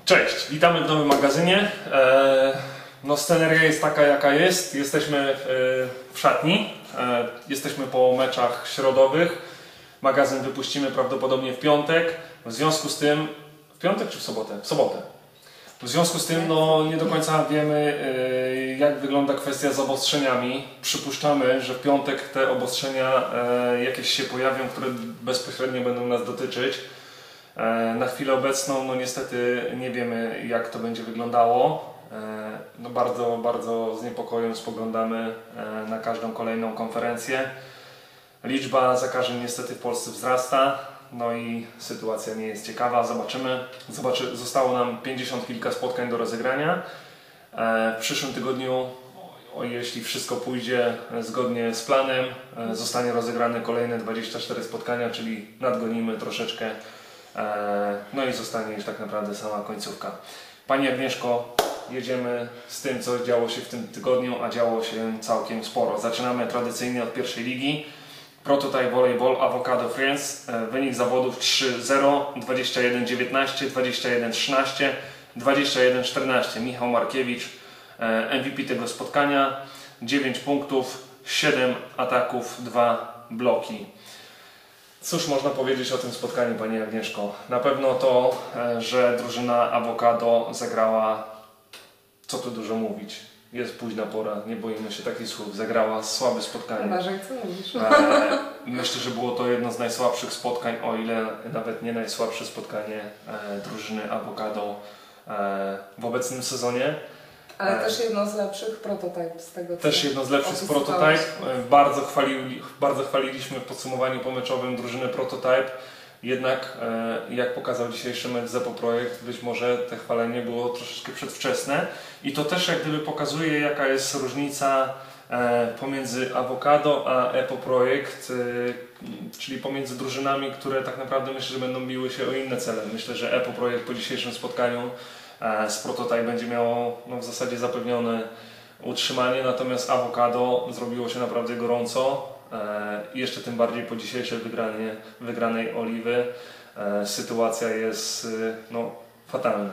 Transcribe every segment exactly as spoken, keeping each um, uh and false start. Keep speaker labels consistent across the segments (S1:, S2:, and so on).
S1: Cześć, witamy w nowym magazynie. No, sceneria jest taka, jaka jest. Jesteśmy w szatni, jesteśmy po meczach środowych. Magazyn wypuścimy prawdopodobnie w piątek. W związku z tym, w piątek czy w sobotę? W sobotę. W związku z tym no, nie do końca wiemy, jak wygląda kwestia z obostrzeniami. Przypuszczamy, że w piątek te obostrzenia jakieś się pojawią, które bezpośrednio będą nas dotyczyć. Na chwilę obecną no niestety nie wiemy, jak to będzie wyglądało. No bardzo, bardzo z niepokojem spoglądamy na każdą kolejną konferencję. Liczba zakażeń niestety w Polsce wzrasta, no i sytuacja nie jest ciekawa. Zobaczymy. Zobaczy, zostało nam pięćdziesiąt kilka spotkań do rozegrania. W przyszłym tygodniu, o, jeśli wszystko pójdzie zgodnie z planem, zostanie rozegrane kolejne dwadzieścia cztery spotkania, czyli nadgonimy troszeczkę. No i zostanie już tak naprawdę sama końcówka. Pani Agnieszko, jedziemy z tym, co działo się w tym tygodniu, a działo się całkiem sporo. Zaczynamy tradycyjnie od pierwszej ligi. Prototype Volleyball Avocado Friends. Wynik zawodów trzy zero, dwadzieścia jeden dziewiętnaście, dwadzieścia jeden trzynaście, dwadzieścia jeden czternaście. Michał Markiewicz, M V P tego spotkania. dziewięć punktów, siedem ataków, dwa bloki. Cóż można powiedzieć o tym spotkaniu, Pani Agnieszko? Na pewno to, że drużyna Avocado zagrała, co tu dużo mówić, jest późna pora, nie boimy się takich słów, zagrała słabe spotkanie.
S2: Uważaj, co mówisz.
S1: E, myślę, że było to jedno z najsłabszych spotkań, o ile nawet nie najsłabsze spotkanie e, drużyny Avocado e, w obecnym sezonie.
S2: Ale też jedno z lepszych prototyp z tego, co
S1: Też jedno z lepszych z prototyp. Bardzo, chwalili, bardzo chwaliliśmy w podsumowaniu pomeczowym drużynę prototyp. Jednak jak pokazał dzisiejszy mecz z Epo Projekt, być może te chwalenie było troszeczkę przedwczesne. I to też jak gdyby pokazuje, jaka jest różnica pomiędzy Avocado a Epo Projekt, czyli pomiędzy drużynami, które tak naprawdę myślę, że będą biły się o inne cele. Myślę, że Epo Projekt po dzisiejszym spotkaniu z Prototype będzie miało no, w zasadzie zapewnione utrzymanie, natomiast Avocado zrobiło się naprawdę gorąco i e, jeszcze tym bardziej po dzisiejszej wygranie, wygranej Oliwy e, sytuacja jest e, no, fatalna.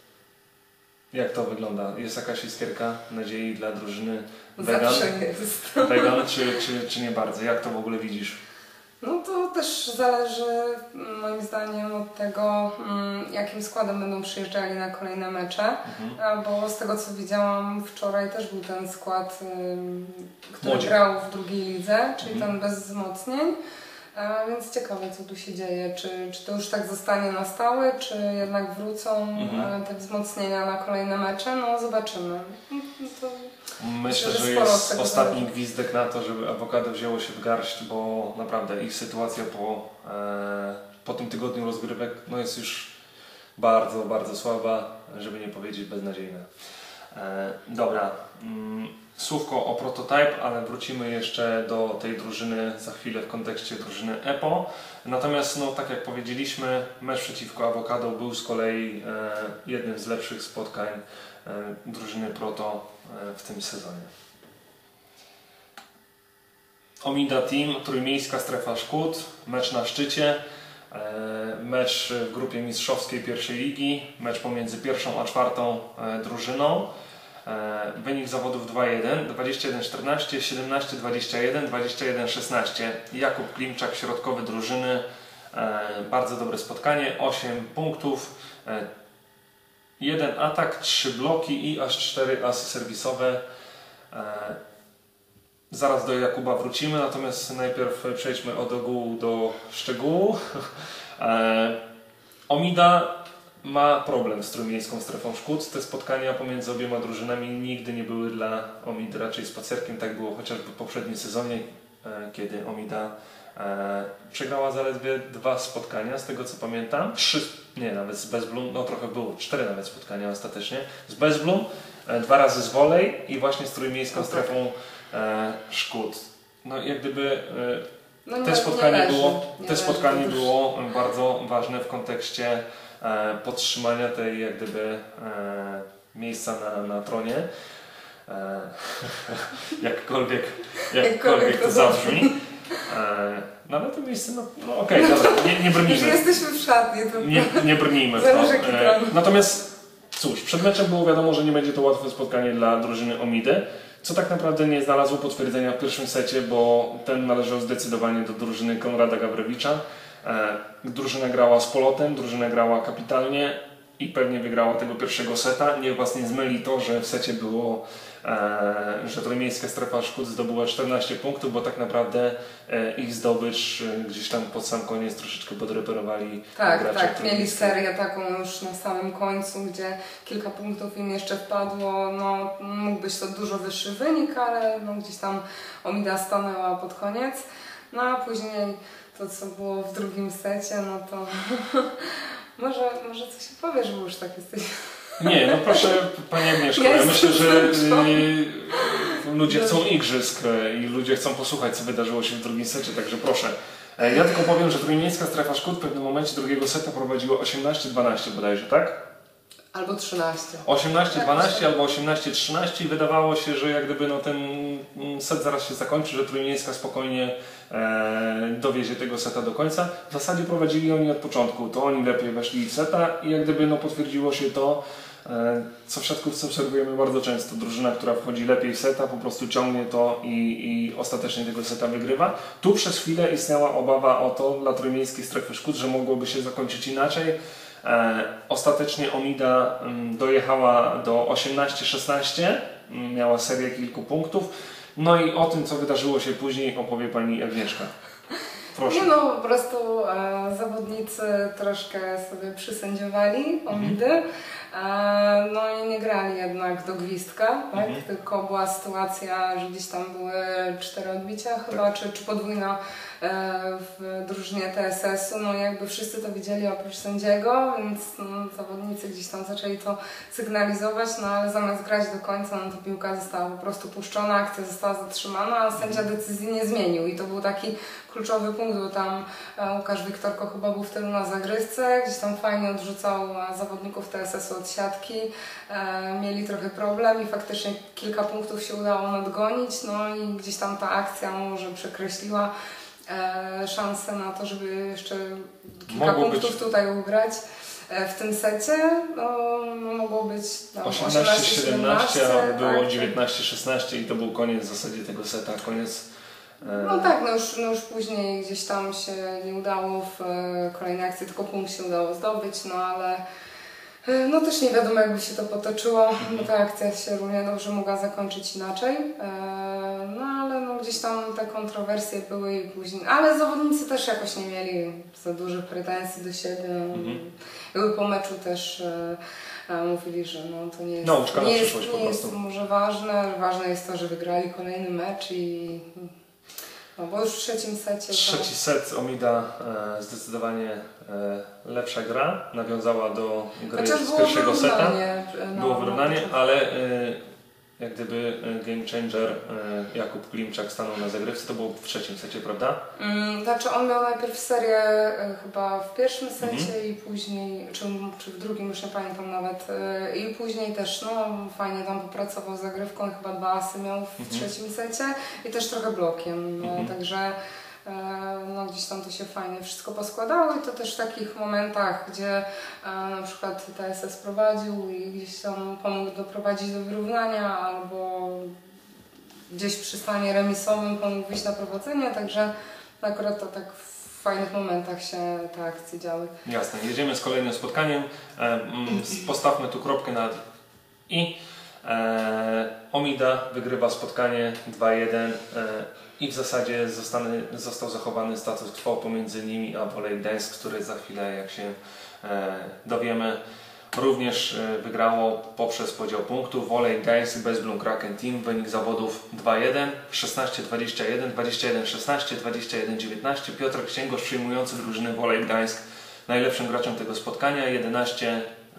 S1: Jak to wygląda? Jest jakaś iskierka nadziei dla drużyny Vegan?
S2: Zawsze jest.
S1: Vegan czy, czy, czy nie bardzo? Jak to w ogóle widzisz?
S2: No to też zależy moim zdaniem od tego, jakim składem będą przyjeżdżali na kolejne mecze, mhm. bo z tego co widziałam wczoraj też był ten skład, który Młodzie. grał w drugiej lidze, czyli mhm. ten bez wzmocnień. Więc ciekawe, co tu się dzieje, czy, czy to już tak zostanie na stałe, czy jednak wrócą mhm. te wzmocnienia na kolejne mecze, no zobaczymy. To
S1: myślę, że, że jest ostatni zależy. gwizdek na to, żeby Avocado wzięło się w garść, bo naprawdę ich sytuacja po, e, po tym tygodniu rozgrywek no jest już bardzo, bardzo słaba, żeby nie powiedzieć beznadziejna. E, dobra. Mm. Słówko o Prototype, ale wrócimy jeszcze do tej drużyny za chwilę w kontekście drużyny Epo. Natomiast, no, tak jak powiedzieliśmy, mecz przeciwko Avocado był z kolei e, jednym z lepszych spotkań e, drużyny Proto e, w tym sezonie. Omida Team, trójmiejska strefa Szkód, mecz na szczycie, e, mecz w grupie mistrzowskiej pierwszej ligi, mecz pomiędzy pierwszą a czwartą e, drużyną. Wynik zawodów dwa jeden, dwadzieścia jeden czternaście, siedemnaście dwadzieścia jeden, dwadzieścia jeden szesnaście. Jakub Klimczak, środkowy drużyny. Bardzo dobre spotkanie, osiem punktów, jeden atak, trzy bloki i aż cztery asy serwisowe. Zaraz do Jakuba wrócimy, natomiast najpierw przejdźmy od ogółu do szczegółu. Omida ma problem z trójmiejską strefą Szkód. Te spotkania pomiędzy obiema drużynami nigdy nie były dla Omidy raczej spacerkiem. Tak było chociażby w poprzednim sezonie, kiedy Omida e, przegrała zaledwie dwa spotkania, z tego co pamiętam. Trzy, nie, nawet z Bezblum, no trochę było, cztery nawet spotkania ostatecznie. Z Bezblum, e, dwa razy z Volley i właśnie z trójmiejską no, strefą e, Szkód. No jak gdyby e, no, nie, te spotkanie, leży, było, te spotkanie było bardzo ważne w kontekście podtrzymania tej jak gdyby e, miejsca na, na tronie. E, jakkolwiek, jakkolwiek to zabrzmi. E, no ale to miejsce, no, no okej, okay, dobra, nie, nie brnijmy.
S2: Już jesteśmy w szatni. To
S1: nie, nie brnijmy w to. E, natomiast Cóż, przed meczem było wiadomo, że nie będzie to łatwe spotkanie dla drużyny Omidy, co tak naprawdę nie znalazło potwierdzenia w pierwszym secie, bo ten należał zdecydowanie do drużyny Konrada Gawrowicza. E, drużyna grała z polotem, drużyna grała kapitalnie i pewnie wygrała tego pierwszego seta. Niech Was nie zmyli to, że w secie było, e, że Trójmiejska Strefa Szkód zdobyła czternaście punktów, bo tak naprawdę e, ich zdobycz e, gdzieś tam pod sam koniec troszeczkę podreperowali.
S2: Tak, tak, mieli serię taką już na samym końcu, gdzie kilka punktów im jeszcze wpadło. No, mógł być to dużo wyższy wynik, ale no, gdzieś tam Omida stanęła pod koniec. No a później to, co było w drugim secie, no to może, może coś powiesz, bo już tak jesteś.
S1: Nie, no proszę Pani Agnieszko, ja, ja myślę, że y, ludzie chcą igrzysk i ludzie chcą posłuchać, co wydarzyło się w drugim secie, także proszę. Ja tylko powiem, że Trójmiejska Strefa Szkód w pewnym momencie drugiego seta prowadziła osiemnaście dwanaście bodajże, tak?
S2: Albo trzynaście.
S1: osiemnaście dwanaście albo osiemnaście trzynaście i wydawało się, że jak gdyby no, ten set zaraz się zakończy, że Trójmiejska spokojnie e, dowiezie tego seta do końca. W zasadzie prowadzili oni od początku, to oni lepiej weszli w seta i jak gdyby no, potwierdziło się to, e, co w siatkówce obserwujemy bardzo często. Drużyna, która wchodzi lepiej w seta, po prostu ciągnie to i, i ostatecznie tego seta wygrywa. Tu przez chwilę istniała obawa o to dla Trójmiejskiej Strefy Szkód, że mogłoby się zakończyć inaczej. E, ostatecznie Omida m, dojechała do osiemnaście szesnaście, m, miała serię kilku punktów. No i o tym, co wydarzyło się później, opowie Pani Agnieszka. Proszę.
S2: Nie no, po prostu e, zawodnicy troszkę sobie przysędziowali Omidy, mhm. e, no i nie grali jednak do gwizdka, tak? Mhm. Tylko była sytuacja, że gdzieś tam były cztery odbicia chyba, tak. czy, czy podwójna e, w drużynie T S S-u, no jakby wszyscy to widzieli oprócz sędziego, więc no, zawodnicy gdzieś tam zaczęli to sygnalizować, no ale zamiast grać do końca, no to piłka została po prostu puszczona, akcja została zatrzymana, a sędzia decyzji nie zmienił i to był taki kluczowy punkt, bo tam Łukasz Wiktorko chyba był wtedy na zagrywce, gdzieś tam fajnie odrzucał zawodników T S S-u od siatki, e, mieli trochę problem i faktycznie kilka punktów się udało nadgonić, no i gdzieś tam ta akcja może przekreśliła e, szansę na to, żeby jeszcze kilka Mogło punktów być... tutaj ugrać. W tym secie no, no mogło być no,
S1: osiemnaście siedemnaście, a było tak, dziewiętnaście szesnaście i to był koniec w zasadzie tego seta, koniec.
S2: No tak, no już, no już później gdzieś tam się nie udało w kolejnej akcji, tylko punkt się udało zdobyć, no ale no też nie wiadomo jakby się to potoczyło, bo ta akcja się równie dobrze mogła zakończyć inaczej, no ale no gdzieś tam te kontrowersje były i później, ale zawodnicy też jakoś nie mieli za dużych pretensji do siebie, mhm. Były po meczu też mówili, że no to nie jest,
S1: Nauczka
S2: nie jest,
S1: po
S2: nie jest może ważne, ważne jest to, że wygrali kolejny mecz i no bo już w trzecim secie...
S1: Trzeci to... set Omida e, zdecydowanie e, lepsza gra, nawiązała do gry z pierwszego seta.
S2: No,
S1: było wyrównanie, ale e, jak gdyby game changer e, Jakub Klimczak stanął na zagrywce, to było w trzecim secie, prawda?
S2: Mm, znaczy on miał najpierw serię e, chyba w pierwszym secie mhm. i później, czy, czy w drugim, już nie pamiętam nawet, e, i później też no fajnie tam popracował z zagrywką, chyba dwa asy miał w mhm. trzecim secie i też trochę blokiem, mhm. także no gdzieś tam to się fajnie wszystko poskładało i to też w takich momentach, gdzie na przykład T S S prowadził i gdzieś tam pomógł doprowadzić do wyrównania albo gdzieś przy stanie remisowym pomógł wyjść na prowadzenie, także akurat to tak w fajnych momentach się te akcje działy.
S1: Jasne, jedziemy z kolejnym spotkaniem, postawmy tu kropkę nad i. Omida wygrywa spotkanie dwa jeden i w zasadzie zostany, został zachowany status quo pomiędzy nimi a Wolej Gdańsk, który za chwilę, jak się dowiemy, również wygrało poprzez podział punktów. Wolej Gdańsk bez Blum Kraken Team, wynik zawodów dwa jeden, szesnaście dwadzieścia jeden, dwadzieścia jeden szesnaście, dwadzieścia jeden dziewiętnaście. Piotr Księgosz przyjmujący drużynę Wolej Gdańsk najlepszym graczem tego spotkania, jedenaście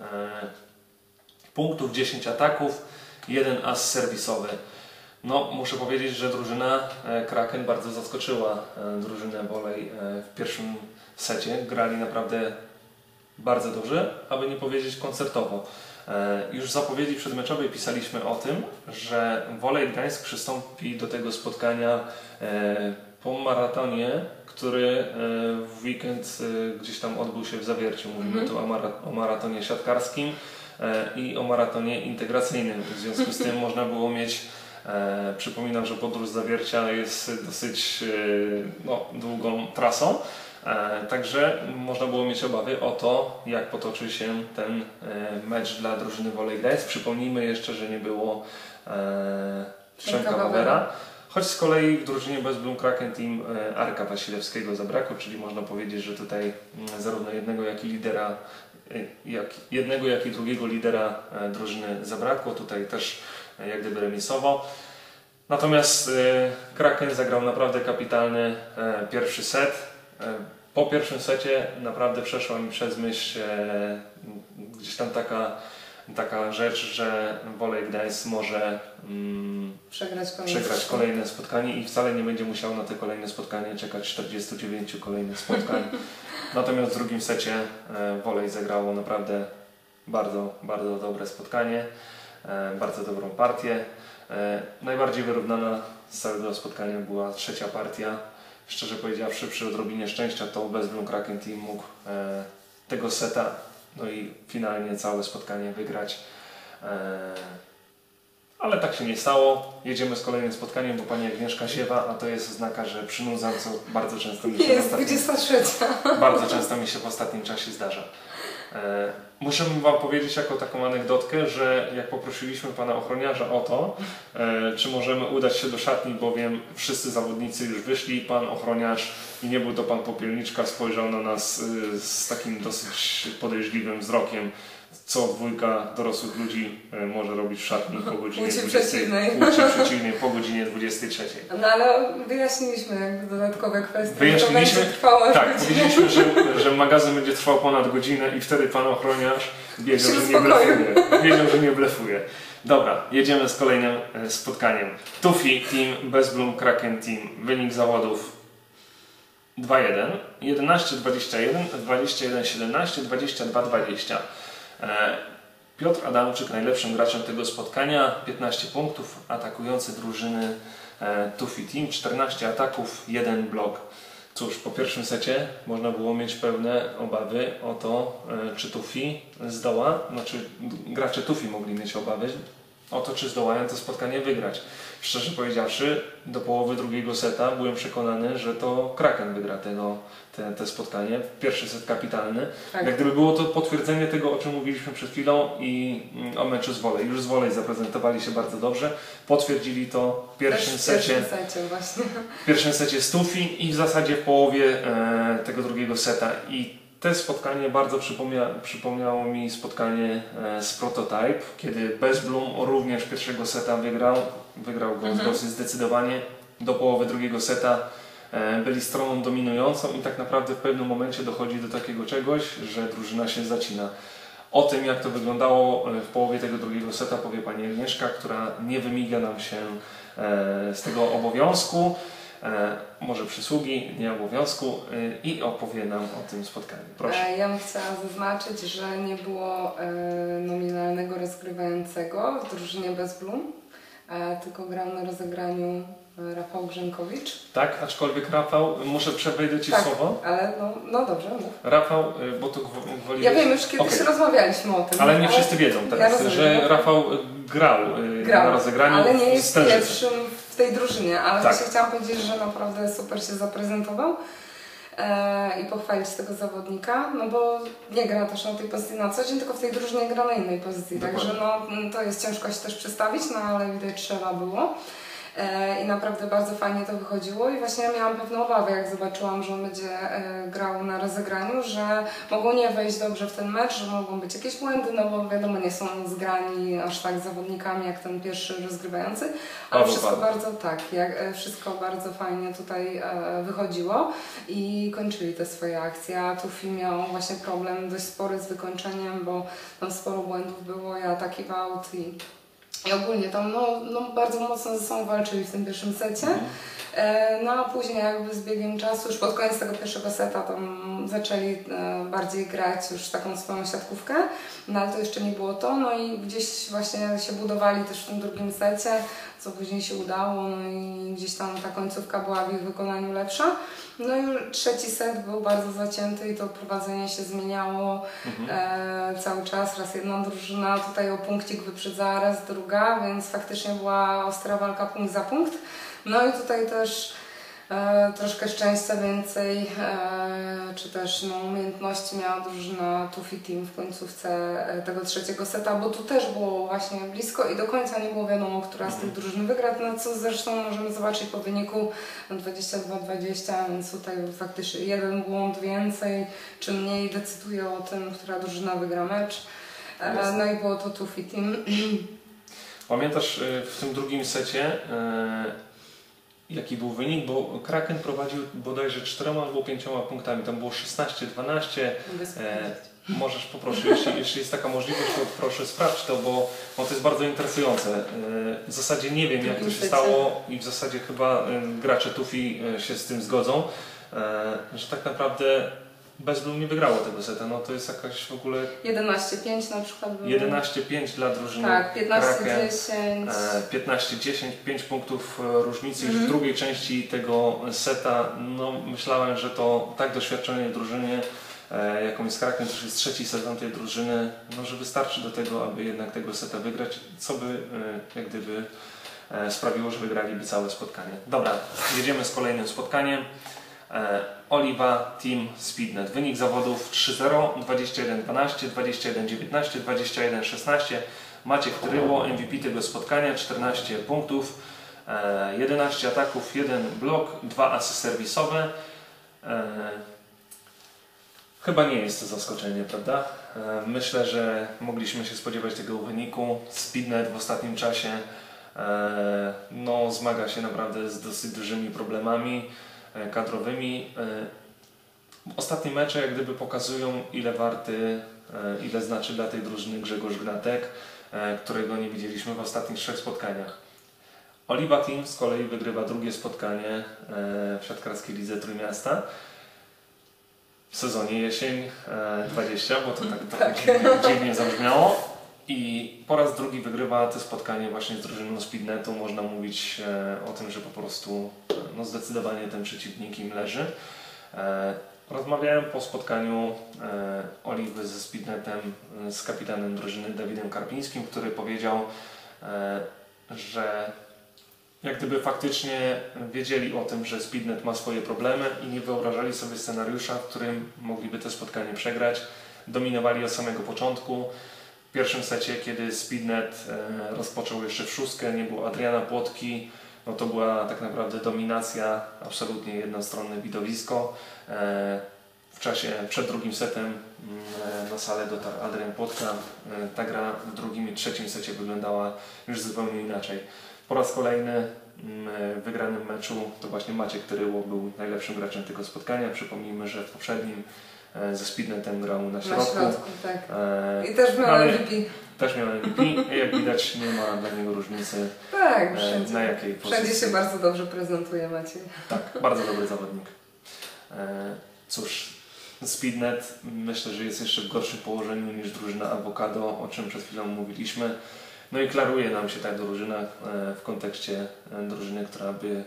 S1: punktów, dziesięć ataków, jeden as serwisowy. No, muszę powiedzieć, że drużyna Kraken bardzo zaskoczyła drużynę Wolej w pierwszym secie. Grali naprawdę bardzo dobrze, aby nie powiedzieć koncertowo. Już w zapowiedzi przedmeczowej pisaliśmy o tym, że Wolej Gdańsk przystąpi do tego spotkania po maratonie, który w weekend gdzieś tam odbył się w Zawierciu. Mówimy mm-hmm. tu o, mara o maratonie siatkarskim. i o maratonie integracyjnym. W związku z tym można było mieć, e, przypominam, że podróż Zawiercia jest dosyć e, no, długą trasą, e, także można było mieć obawy o to, jak potoczy się ten e, mecz dla drużyny Volley Gdańsk. Przypomnijmy jeszcze, że nie było e, Przemka Wawera. Choć z kolei w drużynie BestBloom Kraken Team e, Arka Wasilewskiego zabrakło, czyli można powiedzieć, że tutaj m, zarówno jednego jak i lidera, e, jak, jednego jak i drugiego lidera e, drużyny zabrakło. Tutaj też e, jak gdyby remisowo. Natomiast e, Kraken zagrał naprawdę kapitalny e, pierwszy set. E, po pierwszym secie naprawdę przeszła mi przez myśl e, gdzieś tam taka taka rzecz, że Volley Gdańsk może mm,
S2: przegrać, kolejne,
S1: przegrać kolejne spotkanie i wcale nie będzie musiał na te kolejne spotkanie czekać czterdzieści dziewięć kolejnych spotkań. Natomiast w drugim secie e, Volley zagrało naprawdę bardzo, bardzo dobre spotkanie, e, bardzo dobrą partię. E, najbardziej wyrównana z całego spotkania była trzecia partia. Szczerze powiedziawszy, przy odrobinie szczęścia to BestBloom Kraken Team mógł e, tego seta, no i finalnie całe spotkanie wygrać. Eee, ale tak się nie stało. Jedziemy z kolejnym spotkaniem, bo pani Agnieszka ziewa, a to jest oznaka, że przynudzam, co bardzo często mi się
S2: jest
S1: w ostatnim,
S2: dwudziesta trzecia.
S1: bardzo często mi się w ostatnim czasie zdarza. Eee, muszę wam powiedzieć jako taką anegdotkę, że jak poprosiliśmy pana ochroniarza o to, e, czy możemy udać się do szatni, bowiem wszyscy zawodnicy już wyszli, pan ochroniarz i nie był to pan Popielniczka, spojrzał na nas y, z takim dosyć podejrzliwym wzrokiem, co dwójka dorosłych ludzi y, może robić w szatni po godzinie
S2: Płci
S1: dwudziestej,
S2: przeciwnej.
S1: płci przeciwnej po godzinie dwudziestej trzeciej.
S2: No ale wyjaśniliśmy jakby dodatkowe kwestie.
S1: Wyjaśniliśmy,
S2: to będzie trwało
S1: tak,
S2: godzinę.
S1: powiedzieliśmy, że, że magazyn będzie trwał ponad godzinę i wtedy pan ochroniarz wiedział, że nie blefuje. Wiedział, że nie blefuje. Dobra, jedziemy z kolejnym e, spotkaniem. Tufi Team, BestBloom Kraken Team. Wynik zawodów dwa jeden, jedenaście dwadzieścia jeden, dwadzieścia jeden siedemnaście, dwadzieścia dwa dwadzieścia. E, Piotr Adamczyk najlepszym graczem tego spotkania, piętnaście punktów, atakujący drużyny e, Tufi Team, czternaście ataków, jeden blok. Cóż, po pierwszym secie można było mieć pewne obawy o to, e, czy Tufi zdoła, znaczy gracze Tufi mogli mieć obawy o to, czy zdołają to spotkanie wygrać. Szczerze powiedziawszy, do połowy drugiego seta byłem przekonany, że to Kraken wygra tego, te, te spotkanie. Pierwszy set kapitalny.
S2: Tak.
S1: Jak gdyby było to potwierdzenie tego, o czym mówiliśmy przed chwilą i mm, o meczu z Volley. Już z Volley zaprezentowali się bardzo dobrze. Potwierdzili to w pierwszym secie.
S2: W pierwszym secie właśnie.
S1: W pierwszym secie z Tufi i w zasadzie w połowie e, tego drugiego seta. I to spotkanie bardzo przypomnia, przypomniało mi spotkanie e, z Prototype, kiedy BestBloom również pierwszego seta wygrał. Wygrał go
S2: mhm.
S1: dosyć zdecydowanie. Do połowy drugiego seta e, byli stroną dominującą i tak naprawdę w pewnym momencie dochodzi do takiego czegoś, że drużyna się zacina. O tym, jak to wyglądało w połowie tego drugiego seta, powie pani Agnieszka, która nie wymiga nam się e, z tego obowiązku. E, może przysługi, nie obowiązku e, i opowie nam o tym spotkaniu. Proszę.
S2: Ja bym chciała zaznaczyć, że nie było e, nominalnego rozgrywającego w drużynie BestBloom, e, tylko grał na rozegraniu Rafał Grzenkowicz.
S1: Tak, aczkolwiek Rafał, muszę przewejdę Ci
S2: tak,
S1: słowo.
S2: ale no, no dobrze, mów.
S1: Rafał, bo tu gwoli...
S2: Ja wiem, już kiedyś
S1: okay.
S2: rozmawialiśmy o tym.
S1: Ale nie wszyscy wiedzą teraz, ja rozumiem, że Rafał grał, grał na rozegraniu.
S2: Ale nie jest pierwszym w tej drużynie, ale tak. Właśnie chciałam powiedzieć, że naprawdę super się zaprezentował e, i pochwalić tego zawodnika, no bo nie gra też na tej pozycji na co dzień, tylko w tej drużynie gra na innej pozycji, dokładnie. Także no, to jest ciężko się też przestawić, no ale widać trzeba było. I naprawdę bardzo fajnie to wychodziło i właśnie miałam pewne obawy, jak zobaczyłam, że on będzie grał na rozegraniu, że mogą nie wejść dobrze w ten mecz, że mogą być jakieś błędy, no bo wiadomo, nie są zgrani aż tak zawodnikami jak ten pierwszy rozgrywający, ale Paweł, wszystko Paweł. bardzo tak, jak, wszystko bardzo fajnie tutaj wychodziło i kończyli te swoje akcje, a Tufi miał właśnie problem dość spory z wykończeniem, bo tam sporo błędów było i ataki w aut i I ogólnie tam no, no, bardzo mocno ze sobą walczyli w tym pierwszym secie. No a później jakby z biegiem czasu, już pod koniec tego pierwszego seta tam zaczęli bardziej grać już taką swoją siatkówkę, no ale to jeszcze nie było to, no i gdzieś właśnie się budowali też w tym drugim secie, co później się udało, no i gdzieś tam ta końcówka była w ich wykonaniu lepsza. No i trzeci set był bardzo zacięty i to prowadzenie się zmieniało mhm. e, cały czas. Raz jedna drużyna tutaj o punkcik wyprzedzała, raz druga, więc faktycznie była ostra walka punkt za punkt. No i tutaj też e, troszkę szczęścia więcej, e, czy też no, umiejętności miała drużyna Tufi Team w końcówce e, tego trzeciego seta, bo tu też było właśnie blisko i do końca nie było wiadomo, która z tych drużyn wygra, no co zresztą możemy zobaczyć po wyniku dwadzieścia dwa dwadzieścia, więc tutaj faktycznie jeden błąd więcej czy mniej decyduje o tym, która drużyna wygra mecz. E, no i było to Tufi Team.
S1: Pamiętasz w tym drugim secie, e, jaki był wynik? Bo Kraken prowadził bodajże czterema albo pięcioma punktami, tam było szesnaście dwanaście. E, możesz poproszę, jeśli, jeśli jest taka możliwość, to proszę sprawdź to, bo, bo to jest bardzo interesujące. E, w zasadzie nie wiem jak to się stało i w zasadzie chyba e, gracze Tufi e, się z tym zgodzą, e, że tak naprawdę Bez Blue nie wygrało tego seta, no to jest jakaś w ogóle...
S2: jedenaście pięć na przykład było.
S1: jedenaście pięć dla drużyny
S2: Tak, piętnaście dziesięć.
S1: piętnaście dziesięć, pięć punktów różnicy. Mm. W drugiej części tego seta, no myślałem, że to tak doświadczenie drużynie, e, jaką jest Kraken, też jest trzeci sezon tej drużyny, no że wystarczy do tego, aby jednak tego seta wygrać, co by e, jak gdyby e, sprawiło, że wygraliby całe spotkanie. Dobra, jedziemy z kolejnym spotkaniem. Oliwa Team Speednet. Wynik zawodów trzy zero, dwadzieścia jeden dwanaście, dwadzieścia jeden dziewiętnaście, dwadzieścia jeden szesnaście. Maciek Tyryło, M V P tego spotkania, czternaście punktów, jedenaście ataków, jeden blok, dwa asy serwisowe. Chyba nie jest to zaskoczenie, prawda? Myślę, że mogliśmy się spodziewać tego wyniku. Speednet w ostatnim czasie no, zmaga się naprawdę z dosyć dużymi problemami kadrowymi. Ostatnie mecze jak gdyby pokazują, ile warty, ile znaczy dla tej drużyny Grzegorz Gnatek, którego nie widzieliśmy w ostatnich trzech spotkaniach. Oliwa Team z kolei wygrywa drugie spotkanie w siatkarskiej lidze Trójmiasta w sezonie jesień dwadzieścia, bo to tak, tak, tak. Dziwnie, dziwnie zabrzmiało. I po raz drugi wygrywa to spotkanie właśnie z drużyną Speednetu. Można mówić e, o tym, że po prostu no, zdecydowanie ten przeciwnik im leży. E, rozmawiałem po spotkaniu e, Oliwy ze Speednetem, e, z kapitanem drużyny Dawidem Karpińskim, który powiedział, e, że jak gdyby faktycznie wiedzieli o tym, że Speednet ma swoje problemy i nie wyobrażali sobie scenariusza, w którym mogliby to spotkanie przegrać. Dominowali od samego początku. W pierwszym secie, kiedy Speednet e, rozpoczął jeszcze w szóstkę, nie było Adriana Płotki, no to była tak naprawdę dominacja, absolutnie jednostronne widowisko. E, w czasie przed drugim setem e, na salę dotarł Adrian Płotka. E, ta gra w drugim i trzecim secie wyglądała już zupełnie inaczej. Po raz kolejny w wygranym meczu to właśnie Maciek Tyryło był najlepszym graczem tego spotkania. Przypomnijmy, że w poprzednim ze Speednetem grał na środku.
S2: Na środku, tak. I też miał M V P.
S1: Też miał M V P i jak widać nie ma dla niego różnicy,
S2: tak, wszędzie,
S1: na jakiej pozycji.
S2: Wszędzie się bardzo dobrze prezentuje Maciej.
S1: Tak, bardzo dobry zawodnik. Cóż, Speednet myślę, że jest jeszcze w gorszym położeniu niż drużyna Avocado, o czym przed chwilą mówiliśmy. No i klaruje nam się ta drużyna w kontekście drużyny, która by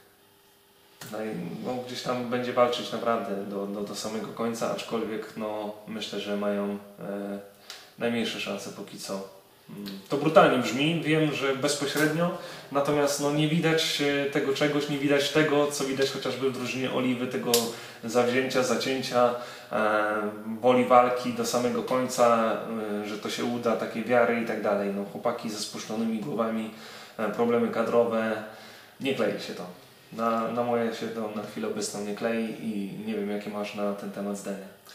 S1: no, gdzieś tam będzie walczyć naprawdę do, do, do samego końca, aczkolwiek no, myślę, że mają e, najmniejsze szanse póki co. To brutalnie brzmi, wiem, że bezpośrednio, natomiast no, nie widać tego czegoś, nie widać tego, co widać chociażby w drużynie Oliwy, tego zawzięcia, zacięcia, e, woli walki do samego końca, e, że to się uda, takiej wiary i tak dalej. No, chłopaki ze spuszczonymi głowami, e, problemy kadrowe, nie klei się to. Na, na moje się to na chwilę obecną nie klei i nie wiem, jakie masz na ten temat zdanie.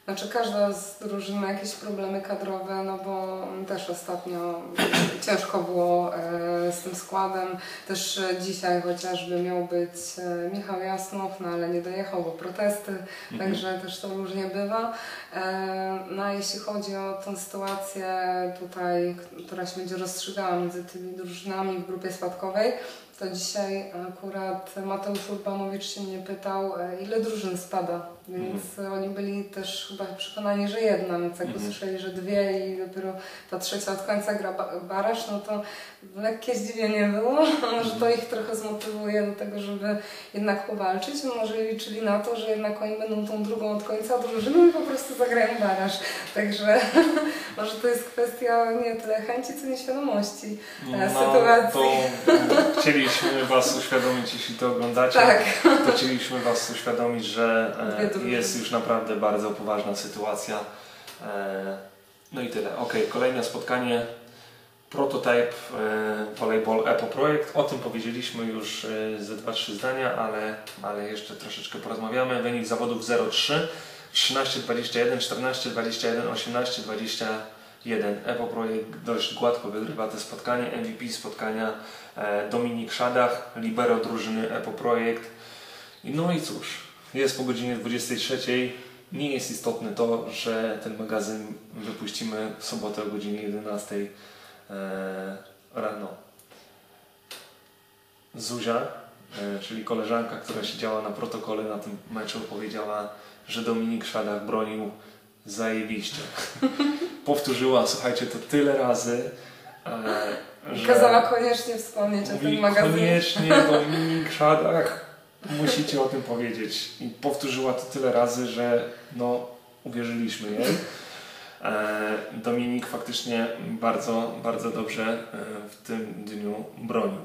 S2: Znaczy każda z drużyn ma jakieś problemy kadrowe, no bo też ostatnio ciężko było e, z tym składem. Też dzisiaj chociażby miał być e, Michał Jasnow, no ale nie dojechał, bo protesty, mhm. także też to różnie bywa. E, no a jeśli chodzi o tą sytuację tutaj, która się będzie rozstrzygała między tymi drużynami w grupie spadkowej, to dzisiaj akurat Mateusz Urbanowicz się mnie pytał, ile drużyn spada, więc mm. oni byli też chyba przekonani, że jedna, więc jak mm. usłyszeli, że dwie i dopiero ta trzecia od końca gra baraż, no to lekkie zdziwienie było, mm. że to ich trochę zmotywuje do tego, żeby jednak powalczyć, może liczyli na to, że jednak oni będą tą drugą od końca drużyną i po prostu zagrają baraż, także może to jest kwestia nie tyle chęci, co nieświadomości no, sytuacji.
S1: To chcieliśmy Was uświadomić, jeśli to oglądacie,
S2: tak.
S1: to chcieliśmy Was uświadomić, że e, jest już naprawdę bardzo poważna sytuacja. E, no i tyle. Ok, kolejne spotkanie. Prototype e, Volleyball E P O Projekt. O tym powiedzieliśmy już e, ze dwa trzy zdania, ale, ale jeszcze troszeczkę porozmawiamy. Wynik zawodów zero trzy, trzynaście dwadzieścia jeden, czternaście dwadzieścia jeden, osiemnaście dwadzieścia jeden. E P O Projekt dość gładko wygrywa te spotkanie. M V P spotkania e, Dominik Szadach, libero drużyny E P O Projekt. No i cóż, jest po godzinie dwudziestej trzeciej. Nie jest istotne to, że ten magazyn wypuścimy w sobotę o godzinie jedenastej e, rano. Zuzia, e, czyli koleżanka, która siedziała na protokole na tym meczu, powiedziała, że Dominik Szadach bronił zajebiście. Powtórzyła, słuchajcie, to tyle razy, e, że...
S2: Kazała koniecznie wspomnieć o tym magazynie.
S1: Koniecznie Dominik Szadach, musicie o tym powiedzieć. I powtórzyła to tyle razy, że no, uwierzyliśmy jej. E, Dominik faktycznie bardzo, bardzo dobrze e, w tym dniu bronił.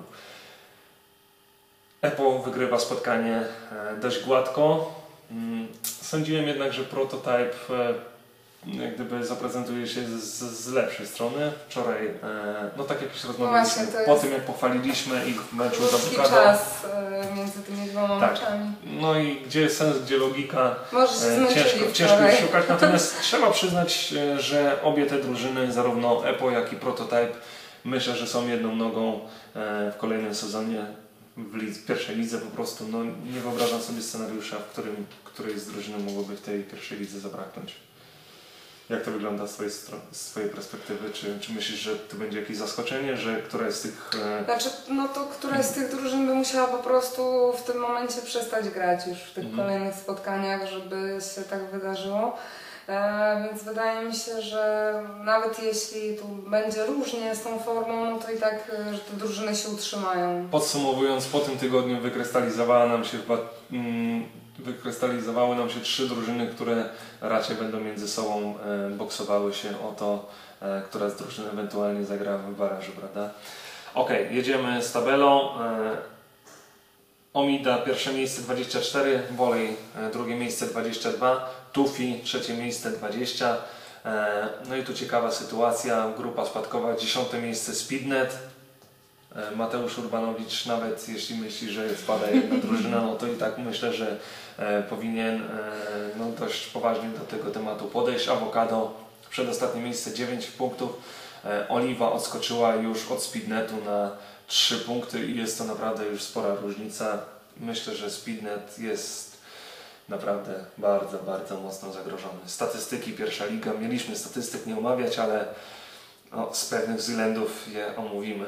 S1: E P O wygrywa spotkanie e, dość gładko. Mm, sądziłem jednak, że Prototype e, jak gdyby zaprezentuje się z, z lepszej strony. Wczoraj, e, no tak jak już rozmawialiśmy, no po tym jak pochwaliliśmy ich w meczu z Avocado.
S2: Czas e, między tymi dwoma
S1: tak.
S2: meczami.
S1: No i gdzie sens, gdzie logika,
S2: Może się
S1: e, ciężko, ciężko ich szukać. Natomiast trzeba przyznać, że obie te drużyny, zarówno E P O, jak i Prototype, myślę, że są jedną nogą e, w kolejnym sezonie w lidze, pierwszej lidze po prostu. No, nie wyobrażam sobie scenariusza, w którym której z drużyny mogłoby w tej pierwszej lidze zabraknąć. Jak to wygląda z twojej, z twojej perspektywy? Czy, czy myślisz, że to będzie jakieś zaskoczenie, że któraś z tych... E...
S2: Znaczy, no to któraś z tych drużyn by musiała po prostu w tym momencie przestać grać już w tych mm. kolejnych spotkaniach, żeby się tak wydarzyło. E, więc wydaje mi się, że nawet jeśli tu będzie różnie z tą formą, no to i tak, że te drużyny się utrzymają.
S1: Podsumowując, po tym tygodniu wykrystalizowała nam się chyba... Mm, wykrystalizowały nam się trzy drużyny, które raczej będą między sobą e, boksowały się o to, e, która z drużyn ewentualnie zagra w barażu, prawda? Ok, jedziemy z tabelą. E, Omida pierwsze miejsce dwadzieścia cztery, Volley e, drugie miejsce dwadzieścia dwa, Tufi trzecie miejsce dwadzieścia. E, no i tu ciekawa sytuacja, grupa spadkowa dziesiąte miejsce Speednet. Mateusz Urbanowicz, nawet jeśli myśli, że spada jedna drużyna, no to i tak myślę, że e, powinien e, no, dość poważnie do tego tematu podejść. Avocado przedostatnie miejsce dziewięć punktów. E, Oliwa odskoczyła już od Speednetu na trzy punkty i jest to naprawdę już spora różnica. Myślę, że Speednet jest naprawdę bardzo, bardzo mocno zagrożony. Statystyki, pierwsza liga. Mieliśmy statystyk nie omawiać, ale no, z pewnych względów je omówimy.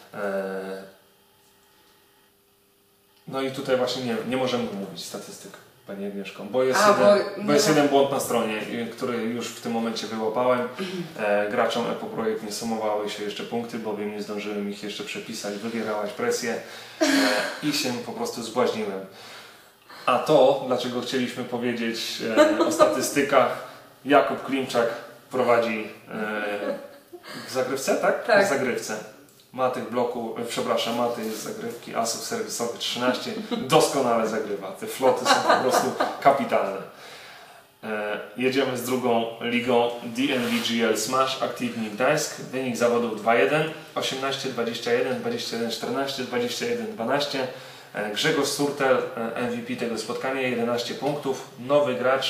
S1: No i tutaj właśnie nie, nie możemy mówić statystyk, Pani Agnieszko, bo jest, A, jeden, bo, bo jest jeden błąd na stronie, który już w tym momencie wyłapałem. E, graczom E P O Projekt nie sumowały się jeszcze punkty, bowiem nie zdążyłem ich jeszcze przepisać, wywierałaś presję e, i się po prostu zbłaźniłem. A to, dlaczego chcieliśmy powiedzieć e, o statystykach, Jakub Klimczak prowadzi e, w zagrywce, tak?
S2: Tak.
S1: W zagrywce. Maty w bloku, przepraszam, Maty jest z zagrywki, asów serwisowych trzynaście, doskonale zagrywa. Te floty są po prostu kapitalne. E, jedziemy z drugą ligą D N V G L Smash Aktywni Gdańsk. Wynik zawodów dwa jeden, osiemnaście dwadzieścia jeden, dwadzieścia jeden czternaście, dwadzieścia jeden dwanaście. E, Grzegorz Surtel, M V P tego spotkania, jedenaście punktów. Nowy gracz,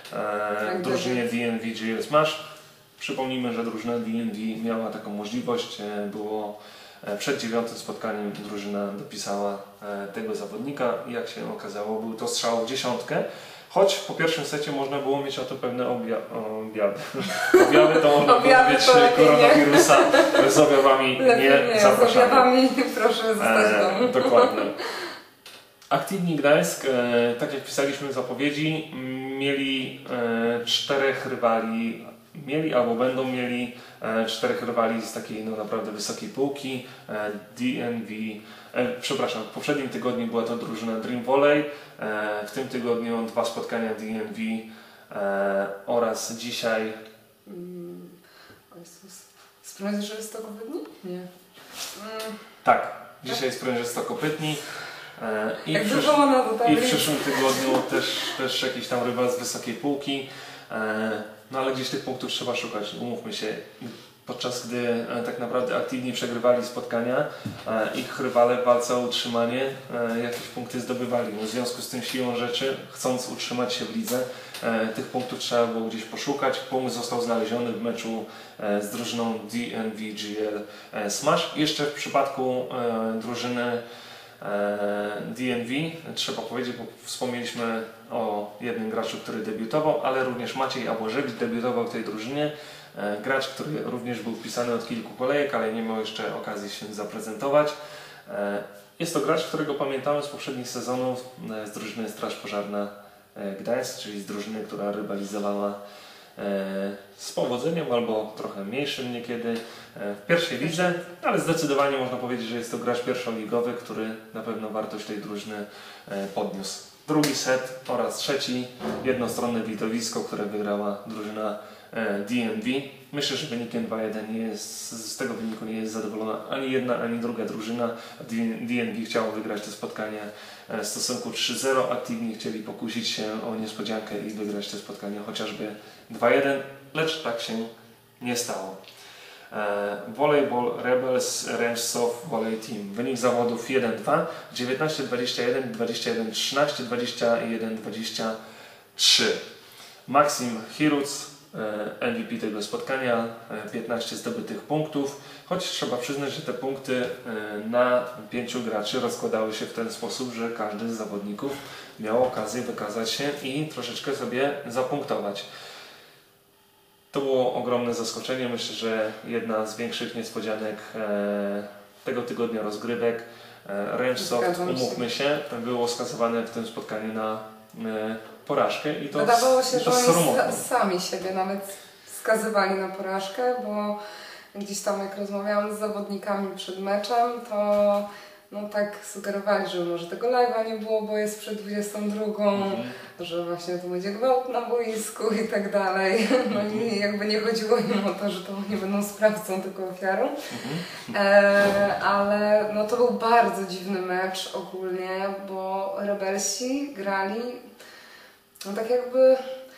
S1: e, drużynie D N V G L Smash. Przypomnijmy, że drużyna D N V miała taką możliwość, było przed dziewiątym spotkaniem drużyna dopisała tego zawodnika i jak się okazało, był to strzał w dziesiątkę. Choć po pierwszym secie można było mieć o to pewne obja- objawy. Objawy to można było mieć koronawirusa, z objawami nie, nie zapraszamy. Z objawami
S2: proszę zostać w domu.
S1: E, dokładnie. Aktywni Gdańsk, e, tak jak pisaliśmy w zapowiedzi, mieli e, czterech rywali, mieli albo będą mieli e, czterech rywali z takiej no, naprawdę wysokiej półki. E, D N V, e, przepraszam, w poprzednim tygodniu była to drużyna Dream Volley, e, w tym tygodniu dwa spotkania D N V e, oraz dzisiaj...
S2: Mm, o Jezus. Sprężystokopytni? Nie. Mm.
S1: Tak, dzisiaj Sprężystokopytni. E, I,
S2: Jak
S1: w przysz... I w przyszłym tygodniu też, też jakiś tam rywal z wysokiej półki. E, no ale gdzieś tych punktów trzeba szukać, umówmy się. Podczas gdy e, tak naprawdę aktywni przegrywali spotkania, e, ich rywale w walce o utrzymanie e, jakieś punkty zdobywali. No, w związku z tym siłą rzeczy, chcąc utrzymać się w lidze, e, tych punktów trzeba było gdzieś poszukać. Pomysł został znaleziony w meczu e, z drużyną D N V G L e, Smash. Jeszcze w przypadku e, drużyny D N V trzeba powiedzieć, bo wspomnieliśmy o jednym graczu, który debiutował, ale również Maciej Abłożewicz debiutował w tej drużynie. Gracz, który również był wpisany od kilku kolejek, ale nie miał jeszcze okazji się zaprezentować. Jest to gracz, którego pamiętamy z poprzednich sezonów z drużyny Straż Pożarna Gdańsk, czyli z drużyny, która rywalizowała z powodzeniem albo trochę mniejszym niekiedy w pierwszej lidze, ale zdecydowanie można powiedzieć, że jest to gracz pierwszoligowy, który na pewno wartość tej drużyny podniósł. Drugi set oraz trzeci jednostronne widowisko, które wygrała drużyna D N V. Myślę, że wynikiem dwa jeden nie jest, z tego wyniku nie jest zadowolona ani jedna, ani druga drużyna. D N V chciało wygrać to spotkanie w stosunku trzy zero, aktywni chcieli pokusić się o niespodziankę i wygrać to spotkanie chociażby dwa jeden, lecz tak się nie stało. E, Volleyball Rebels Range Soft Volley Team. Wynik zawodów jeden dwa, dziewiętnaście dwadzieścia jeden, dwadzieścia jeden trzynaście, dwadzieścia jeden dwadzieścia trzy. Maxim Hiruc, M V P tego spotkania, piętnaście zdobytych punktów, choć trzeba przyznać, że te punkty na pięciu graczy rozkładały się w ten sposób, że każdy z zawodników miał okazję wykazać się i troszeczkę sobie zapunktować. To było ogromne zaskoczenie. Myślę, że jedna z większych niespodzianek tego tygodnia rozgrywek. Range Soft, umówmy się, było skazywane w tym spotkaniu na porażkę i to
S2: wydawało się, że oni sami siebie nawet skazywali na porażkę, bo gdzieś tam jak rozmawiałam z zawodnikami przed meczem, to no tak sugerowali, że może tego live'a nie było, bo jest przed dwudziestą drugą, mm-hmm. że właśnie to będzie gwałt na boisku i tak dalej. No i jakby nie chodziło im o to, że to nie będą sprawcą, tylko ofiarą. Mm-hmm. E, ale no to był bardzo dziwny mecz ogólnie, bo Rebelsi grali no tak jakby,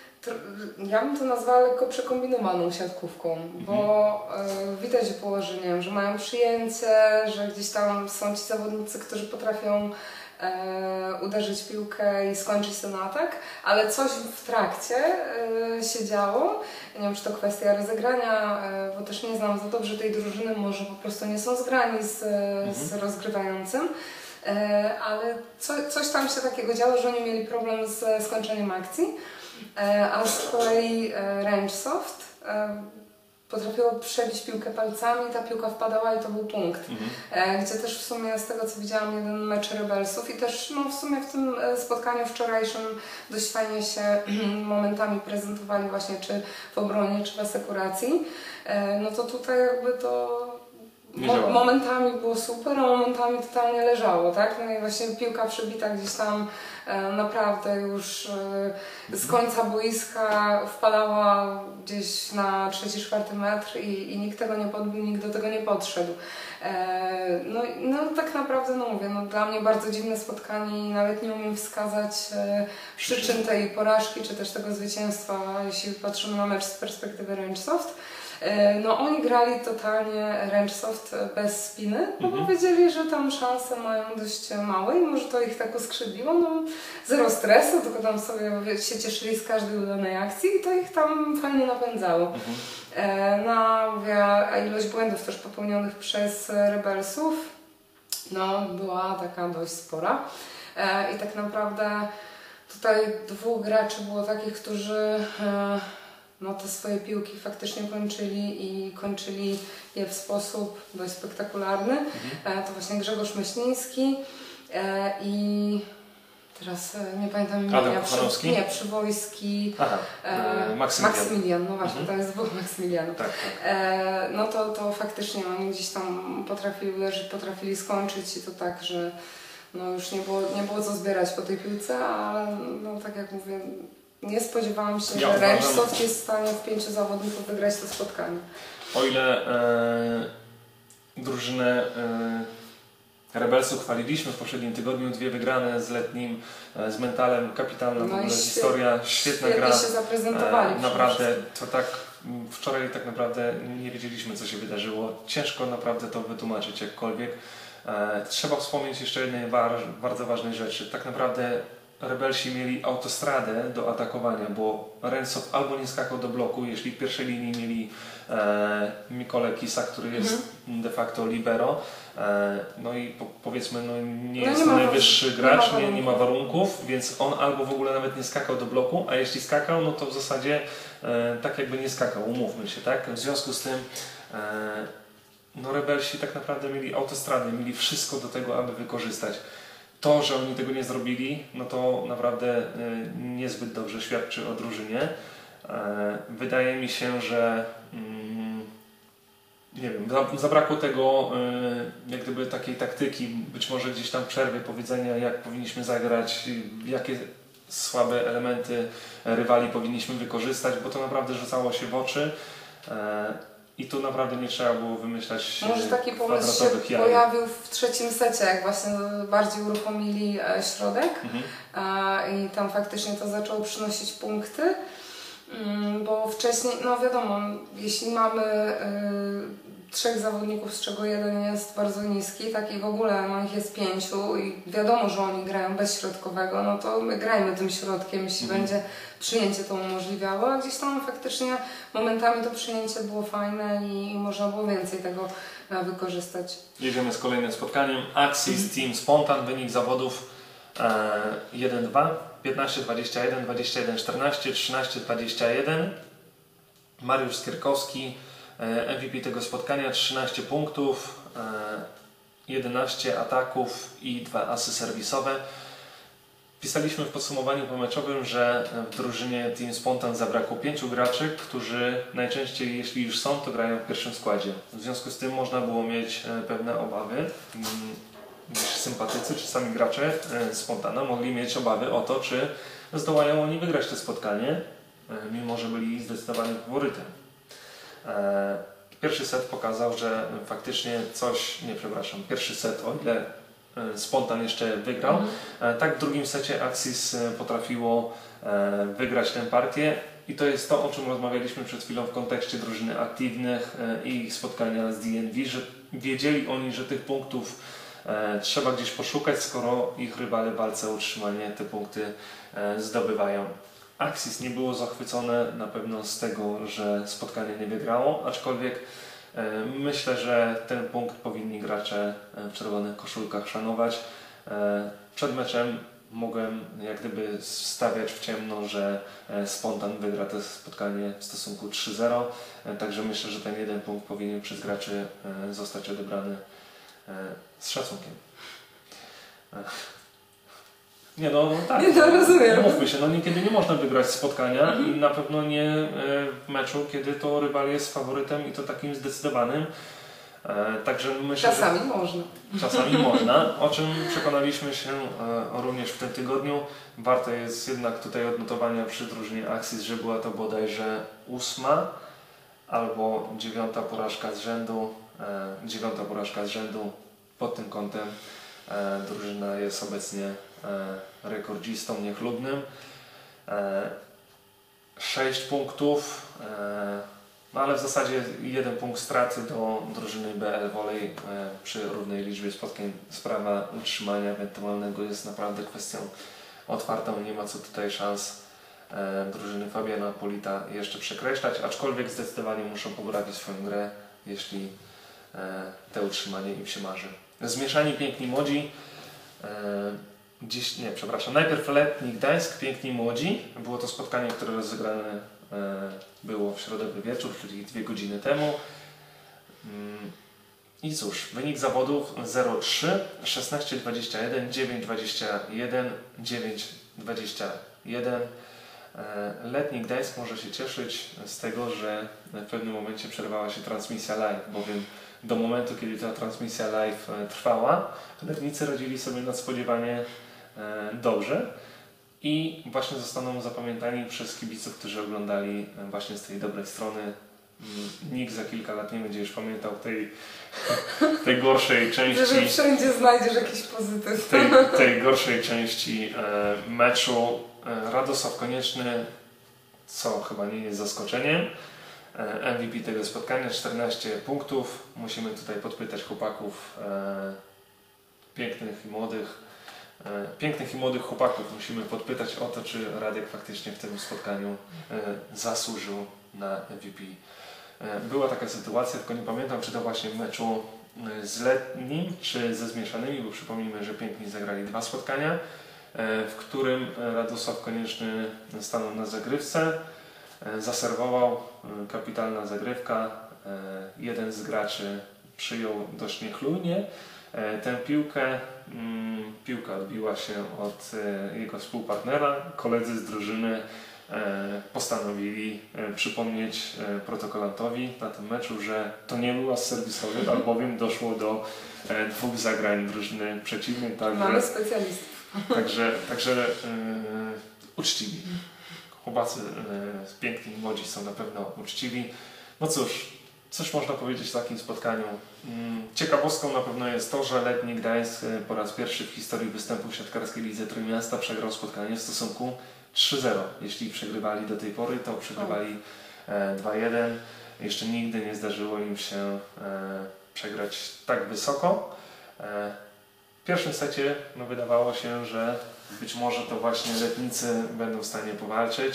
S2: ja bym to nazwała lekko przekombinowaną siatkówką, bo y, widać po, że, nie wiem, że mają przyjęcie, że gdzieś tam są ci zawodnicy, którzy potrafią y, uderzyć piłkę i skończyć ten atak, ale coś w trakcie y, się działo. Nie wiem, czy to kwestia rozegrania, y, bo też nie znam za dobrze tej drużyny, może po prostu nie są zgrani z, mhm. z rozgrywającym. Ale co, coś tam się takiego działo, że oni mieli problem z skończeniem akcji, a z kolei Range Soft potrafiło przebić piłkę palcami, ta piłka wpadała i to był punkt. Mhm. Gdzie też w sumie z tego co widziałam jeden mecz Rebelsów i też no, w sumie w tym spotkaniu wczorajszym dość fajnie się momentami prezentowali właśnie czy w obronie, czy w asekuracji. No to tutaj jakby to Mo momentami było super, a momentami totalnie leżało, tak? No i właśnie piłka przybita gdzieś tam e, naprawdę już e, z końca boiska wpadała gdzieś na trzeci, czwarty metr i, i nikt tego nie podbił, nikt do tego nie podszedł. E, no, no tak naprawdę, no mówię, no, dla mnie bardzo dziwne spotkanie i nawet nie umiem wskazać e, przyczyn tej porażki, czy też tego zwycięstwa, jeśli patrzymy na mecz z perspektywy Range Soft. No oni grali totalnie range soft bez spiny, no bo
S1: Mhm.
S2: wiedzieli, że tam szanse mają dość małe i może to ich tak uskrzydliło. No, zero stresu, tylko tam sobie się cieszyli z każdej udanej akcji i to ich tam fajnie napędzało.
S1: Mhm.
S2: No, mówię, a ilość błędów też popełnionych przez Rebelsów no, była taka dość spora. I tak naprawdę tutaj dwóch graczy było takich, którzy no, te swoje piłki faktycznie kończyli i kończyli je w sposób dość spektakularny. Mhm. To właśnie Grzegorz Myśliński i teraz nie pamiętam imienia.
S1: Przy,
S2: nie, Przywojski.
S1: Aha, e, Maksymilian.
S2: Maksymilian, no właśnie,
S1: mhm.
S2: to jest dwóch Maksymilianów.
S1: Tak, tak.
S2: E, no to, to faktycznie oni gdzieś tam potrafili uderzyć, potrafili skończyć i to tak, że no już nie było, nie było co zbierać po tej piłce, ale no tak jak mówię, nie spodziewałam się, ja że range soft jest w stanie w pięciu zawodników wygrać to spotkanie.
S1: O ile e, drużynę e, Rebelsów chwaliliśmy w poprzednim tygodniu, dwie wygrane z Letnim, e, z Mentalem, kapitalna no w ogóle historia, świetna
S2: świetnie
S1: gra.
S2: się zaprezentowali.
S1: E, naprawdę, to tak, wczoraj tak naprawdę nie wiedzieliśmy, co się wydarzyło. Ciężko naprawdę to wytłumaczyć jakkolwiek. E, trzeba wspomnieć jeszcze jednej bar, bardzo ważnej rzeczy. Tak naprawdę Rebelsi mieli autostradę do atakowania, bo Rensow albo nie skakał do bloku, jeśli w pierwszej linii mieli e, Mikole Kisa, który jest mhm. de facto libero, e, no i po, powiedzmy no, nie no jest to najwyższy gracz, nie, nie ma warunków, więc on albo w ogóle nawet nie skakał do bloku, a jeśli skakał, no to w zasadzie e, tak jakby nie skakał, umówmy się, tak? W związku z tym e, no Rebelsi tak naprawdę mieli autostradę, mieli wszystko do tego, aby wykorzystać. To, że oni tego nie zrobili, no to naprawdę niezbyt dobrze świadczy o drużynie. Wydaje mi się, że nie wiem, zabrakło tego, jak gdyby takiej taktyki, być może gdzieś tam przerwy, powiedzenia, jak powinniśmy zagrać, jakie słabe elementy rywali powinniśmy wykorzystać, bo to naprawdę rzucało się w oczy. I tu naprawdę nie trzeba było wymyślać
S2: Może taki pomysł się
S1: jaj.
S2: pojawił w trzecim secie, jak właśnie bardziej uruchomili środek mhm. i tam faktycznie to zaczęło przynosić punkty, bo wcześniej, no wiadomo, jeśli mamy y, trzech zawodników, z czego jeden jest bardzo niski, tak i w ogóle no, ich jest pięciu i wiadomo, że oni grają bez środkowego, no to my grajmy tym środkiem, jeśli mhm. będzie przyjęcie to umożliwiało, a gdzieś tam faktycznie momentami to przyjęcie było fajne i można było więcej tego wykorzystać.
S1: Jedziemy z kolejnym spotkaniem. Axis mhm. Team Spontan, wynik zawodów e, jeden dwa, piętnaście dwadzieścia jeden, dwadzieścia jeden czternaście, trzynaście dwadzieścia jeden. Mariusz Skierkowski, e, M V P tego spotkania, trzynaście punktów, e, jedenaście ataków i dwa asy serwisowe. Pisaliśmy w podsumowaniu pomeczowym, że w drużynie Team Spontan zabrakło pięciu graczy, którzy najczęściej, jeśli już są, to grają w pierwszym składzie. W związku z tym można było mieć pewne obawy, gdyż sympatycy czy sami gracze Spontana mogli mieć obawy o to, czy zdołają oni wygrać to spotkanie, mimo że byli zdecydowanym faworytem. Pierwszy set pokazał, że faktycznie coś, nie przepraszam, pierwszy set, o ile Spontan jeszcze wygrał. Mhm. Tak w drugim secie Axis potrafiło wygrać tę partię i to jest to, o czym rozmawialiśmy przed chwilą w kontekście drużyny aktywnych i ich spotkania z D N V, że wiedzieli oni, że tych punktów trzeba gdzieś poszukać, skoro ich rywale w walce o utrzymanie te punkty zdobywają. Axis nie było zachwycone na pewno z tego, że spotkanie nie wygrało, aczkolwiek myślę, że ten punkt powinni gracze w czerwonych koszulkach szanować. Przed meczem mogłem jak gdyby stawiać w ciemno, że Spontan wygra to spotkanie w stosunku trzy zero. Także myślę, że ten jeden punkt powinien przez graczy zostać odebrany z szacunkiem. Nie no, no tak,
S2: nie, no, rozumiem.
S1: Nie mówmy się, no niekiedy nie można wygrać spotkania mhm. i na pewno nie w meczu, kiedy to rywal jest faworytem i to takim zdecydowanym. Także myślę,
S2: czasami
S1: że
S2: można.
S1: Czasami można, o czym przekonaliśmy się również w tym tygodniu. Warto jest jednak tutaj odnotowania przy drużynie Axis, że była to bodajże ósma albo dziewiąta porażka z rzędu. Dziewiąta porażka z rzędu. Pod tym kątem drużyna jest obecnie rekordzistą niechlubnym. sześć punktów No ale w zasadzie jeden punkt straty do drużyny B L Volley e, przy równej liczbie spotkań. Sprawa utrzymania ewentualnego jest naprawdę kwestią otwartą. Nie ma co tutaj szans e, drużyny Fabiana Polita jeszcze przekreślać, aczkolwiek zdecydowanie muszą poprawić swoją grę, jeśli e, te utrzymanie im się marzy. Zmieszani Piękni Młodzi. E, dziś, nie, przepraszam. Najpierw Letni Gdańsk, Piękni Młodzi. Było to spotkanie, które rozegrane było w środowy wieczór, czyli dwie godziny temu. I cóż, wynik zawodów zero trzy, szesnaście dwadzieścia jeden, dziewięć dwadzieścia jeden, dziewięć dwadzieścia jeden. Letni Gdańsk może się cieszyć z tego, że w pewnym momencie przerwała się transmisja live, bowiem do momentu, kiedy ta transmisja live trwała, letnicy radzili sobie nadspodziewanie dobrze. I właśnie zostaną zapamiętani przez kibiców, którzy oglądali właśnie z tej dobrej strony. Nikt za kilka lat nie będzie już pamiętał tej, tej gorszej części.
S2: Że wszędzie znajdziesz jakiś pozytyw.
S1: Tej, tej gorszej części e, meczu. E, Radosław Konieczny, co chyba nie jest zaskoczeniem. E, M V P tego spotkania, czternaście punktów. Musimy tutaj podpytać chłopaków e, pięknych i młodych. Pięknych i młodych chłopaków musimy podpytać o to, czy Radek faktycznie w tym spotkaniu e, zasłużył na M V P. E, była taka sytuacja, tylko nie pamiętam, czy to właśnie w meczu z Letnim, czy ze Zmieszanymi, bo przypomnijmy, że Piękni zagrali dwa spotkania, e, w którym Radosław Konieczny stanął na zagrywce, e, zaserwował, e, kapitalna zagrywka, e, jeden z graczy przyjął dość niechlujnie tę piłkę. Mm, piłka odbiła się od e, jego współpartnera. Koledzy z drużyny e, postanowili e, przypomnieć e, protokolantowi na tym meczu, że to nie był as serwisowy, albowiem doszło do e, dwóch zagrań drużyny przeciwnej. Także,
S2: Mamy specjalistów.
S1: Także, także e, uczciwi. Chłopacy e, z Piękni Młodzi są na pewno uczciwi. No cóż, cóż można powiedzieć w takim spotkaniu? Ciekawostką na pewno jest to, że Letni Gdańsk po raz pierwszy w historii występu w siatkarskiej lidze Trójmiasta przegrał spotkanie w stosunku trzy zero. Jeśli przegrywali do tej pory, to przegrywali dwa jeden. Jeszcze nigdy nie zdarzyło im się przegrać tak wysoko. W pierwszym secie no, wydawało się, że być może to właśnie Letnicy będą w stanie powalczyć.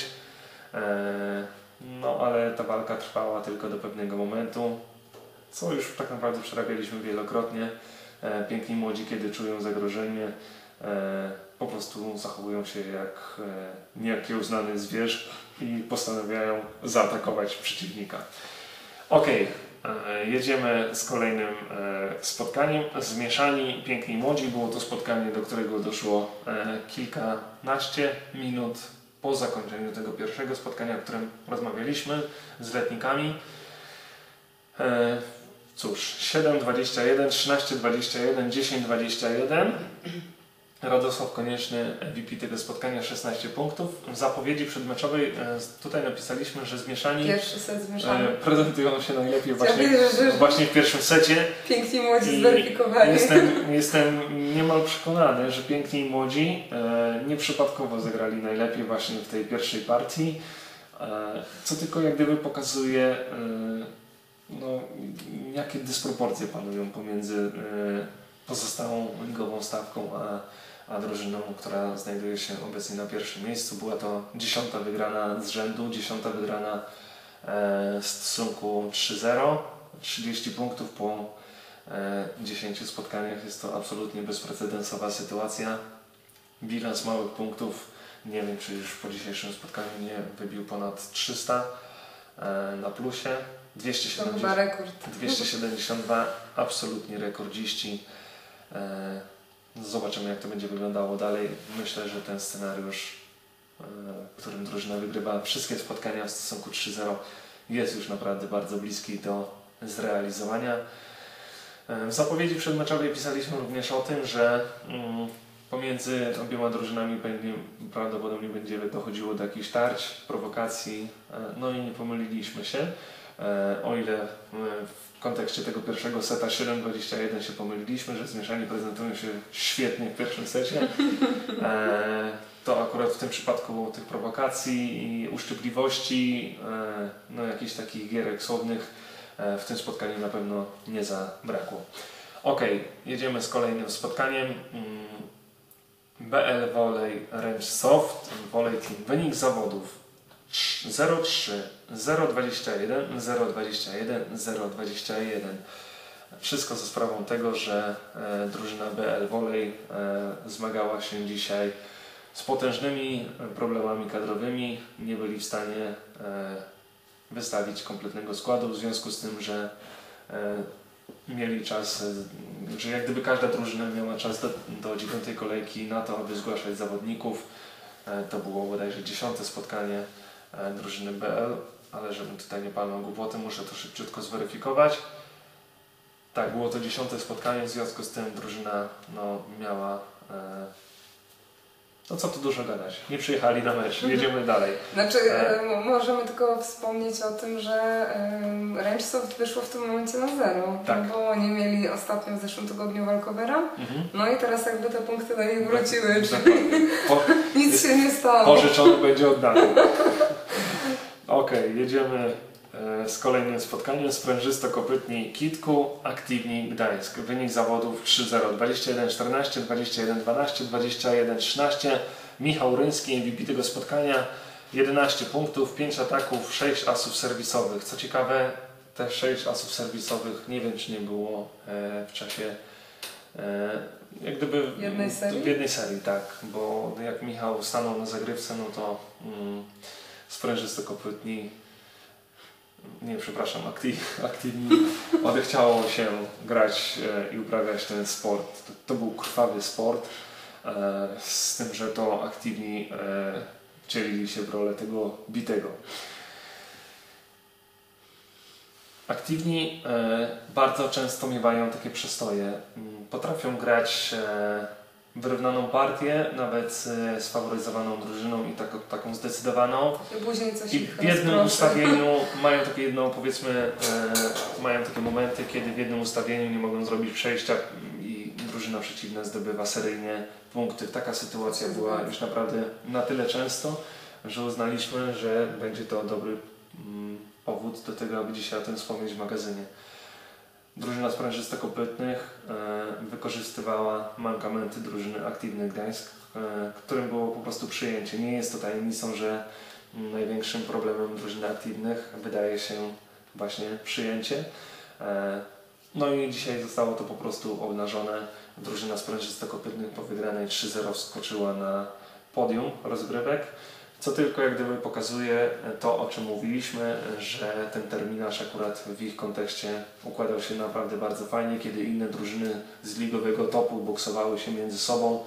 S1: No ale ta walka trwała tylko do pewnego momentu, co już tak naprawdę przerabialiśmy wielokrotnie. E, Piękni Młodzi, kiedy czują zagrożenie, e, po prostu zachowują się jak e, niekiełznany zwierz i postanawiają zaatakować przeciwnika. Ok, e, jedziemy z kolejnym e, spotkaniem. Zmieszani Piękni Młodzi. Było to spotkanie, do którego doszło e, kilkanaście minut po zakończeniu tego pierwszego spotkania, o którym rozmawialiśmy z letnikami. E, cóż, siedem dwadzieścia jeden, trzynaście dwadzieścia jeden, dziesięć dwadzieścia jeden. Radosław Konieczny, M V P tego spotkania, szesnaście punktów. W zapowiedzi przedmeczowej e, tutaj napisaliśmy, że Zmieszani
S2: Pierwszy set Zmieszany. E,
S1: prezentują się najlepiej właśnie,
S2: ja widzę, że
S1: właśnie w pierwszym secie.
S2: Piękni Młodzi zweryfikowali.
S1: Jestem, jestem niemal przekonany, że Piękni Młodzi e, nieprzypadkowo zagrali najlepiej właśnie w tej pierwszej partii, e, co tylko jak gdyby pokazuje e, no, jakie dysproporcje panują pomiędzy e, pozostałą ligową stawką a, a drużyną, która znajduje się obecnie na pierwszym miejscu. Była to dziesiąta wygrana z rzędu, dziesiąta wygrana e, w stosunku trzy zero, trzydzieści punktów po e, dziesięciu spotkaniach. Jest to absolutnie bezprecedensowa sytuacja. Bilans małych punktów, nie wiem czy już po dzisiejszym spotkaniu nie wybił ponad trzysta e, na plusie. dwieście siedemdziesiąt,
S2: to chyba rekord.
S1: dwieście siedemdziesiąt dwa, absolutnie rekordziści. Zobaczymy jak to będzie wyglądało dalej. Myślę, że ten scenariusz, w którym drużyna wygrywa wszystkie spotkania w stosunku trzy zero, jest już naprawdę bardzo bliski do zrealizowania. W zapowiedzi przedmeczowej pisaliśmy również o tym, że pomiędzy obiema drużynami prawdopodobnie będzie dochodziło do jakichś tarć, prowokacji, no i nie pomyliliśmy się. O ile w kontekście tego pierwszego seta siedem dwadzieścia jeden się pomyliliśmy, że zmieszani prezentują się świetnie w pierwszym secie, to akurat w tym przypadku tych prowokacji i uszczypliwości, no jakichś takich gierek słownych w tym spotkaniu na pewno nie zabrakło. Ok, jedziemy z kolejnym spotkaniem. B L Volley Range Soft Volley Team. Wynik zawodów zero trzy, zero dwadzieścia jeden, zero dwadzieścia jeden, zero dwadzieścia jeden. Wszystko za sprawą tego, że e, drużyna B L Volley e, zmagała się dzisiaj z potężnymi problemami kadrowymi. Nie byli w stanie e, wystawić kompletnego składu, w związku z tym, że e, mieli czas, że jak gdyby każda drużyna miała czas do, do dziewiątej kolejki na to, aby zgłaszać zawodników. E, to było bodajże dziesiąte spotkanie e, drużyny B L, ale żebym tutaj nie palnął głupoty, muszę to szybciutko zweryfikować. Tak, było to dziesiąte spotkanie, w związku z tym drużyna no, miała... E, No co tu dużo gadać, nie przyjechali na mecz, jedziemy dalej.
S2: Znaczy, e... możemy tylko wspomnieć o tym, że e, Range Soft wyszło w tym momencie na zero, tak. No bo oni mieli ostatnio w zeszłym tygodniu walkovera, mhm. No i teraz jakby te punkty do nich wróciły, czyli po... nic się nie stało.
S1: Pożyczony będzie oddany. Okej, okay, jedziemy z kolejnym spotkaniem. Sprężysto-kopytni Kitku, Aktywni Gdańsk. Wynik zawodów trzy zero, dwadzieścia jeden czternaście, dwadzieścia jeden dwanaście, dwadzieścia jeden trzynaście. Michał Ryński, M V P tego spotkania, jedenaście punktów, pięć ataków, sześć asów serwisowych. Co ciekawe, te sześć asów serwisowych nie wiem, czy nie było e, w czasie e, jak gdyby
S2: jednej serii?
S1: w jednej serii, tak, bo jak Michał stanął na zagrywce, no to mm, sprężysto-kopytni nie, przepraszam, aktyw, aktywni, odechciało się grać e, i uprawiać ten sport. To, to był krwawy sport, e, z tym, że to aktywni e, wcielili się w rolę tego bitego. Aktywni e, bardzo często miewają takie przestoje. Potrafią grać e, wyrównaną partię, nawet e, sfaworyzowaną drużyną i tak, taką zdecydowaną.
S2: I później coś
S1: I w jednym ustawieniu mają takie jedno, powiedzmy, e, mają takie momenty, kiedy w jednym ustawieniu nie mogą zrobić przejścia i drużyna przeciwna zdobywa seryjnie punkty. Taka sytuacja była już naprawdę na tyle często, że uznaliśmy, że będzie to dobry mm, powód do tego, aby dzisiaj o tym wspomnieć w magazynie. Drużyna sprężysto-kopytnych e, wykorzystywała mankamenty drużyny Aktywny Gdańsk, e, którym było po prostu przyjęcie. Nie jest to tajemnicą, że m, największym problemem drużyny aktywnych wydaje się właśnie przyjęcie. E, no i dzisiaj zostało to po prostu obnażone. Drużyna sprężysto-kopytnych po wygranej trzy zero wskoczyła na podium rozgrywek. Co tylko jak gdyby pokazuje to, o czym mówiliśmy, że ten terminarz akurat w ich kontekście układał się naprawdę bardzo fajnie, kiedy inne drużyny z ligowego topu boksowały się między sobą.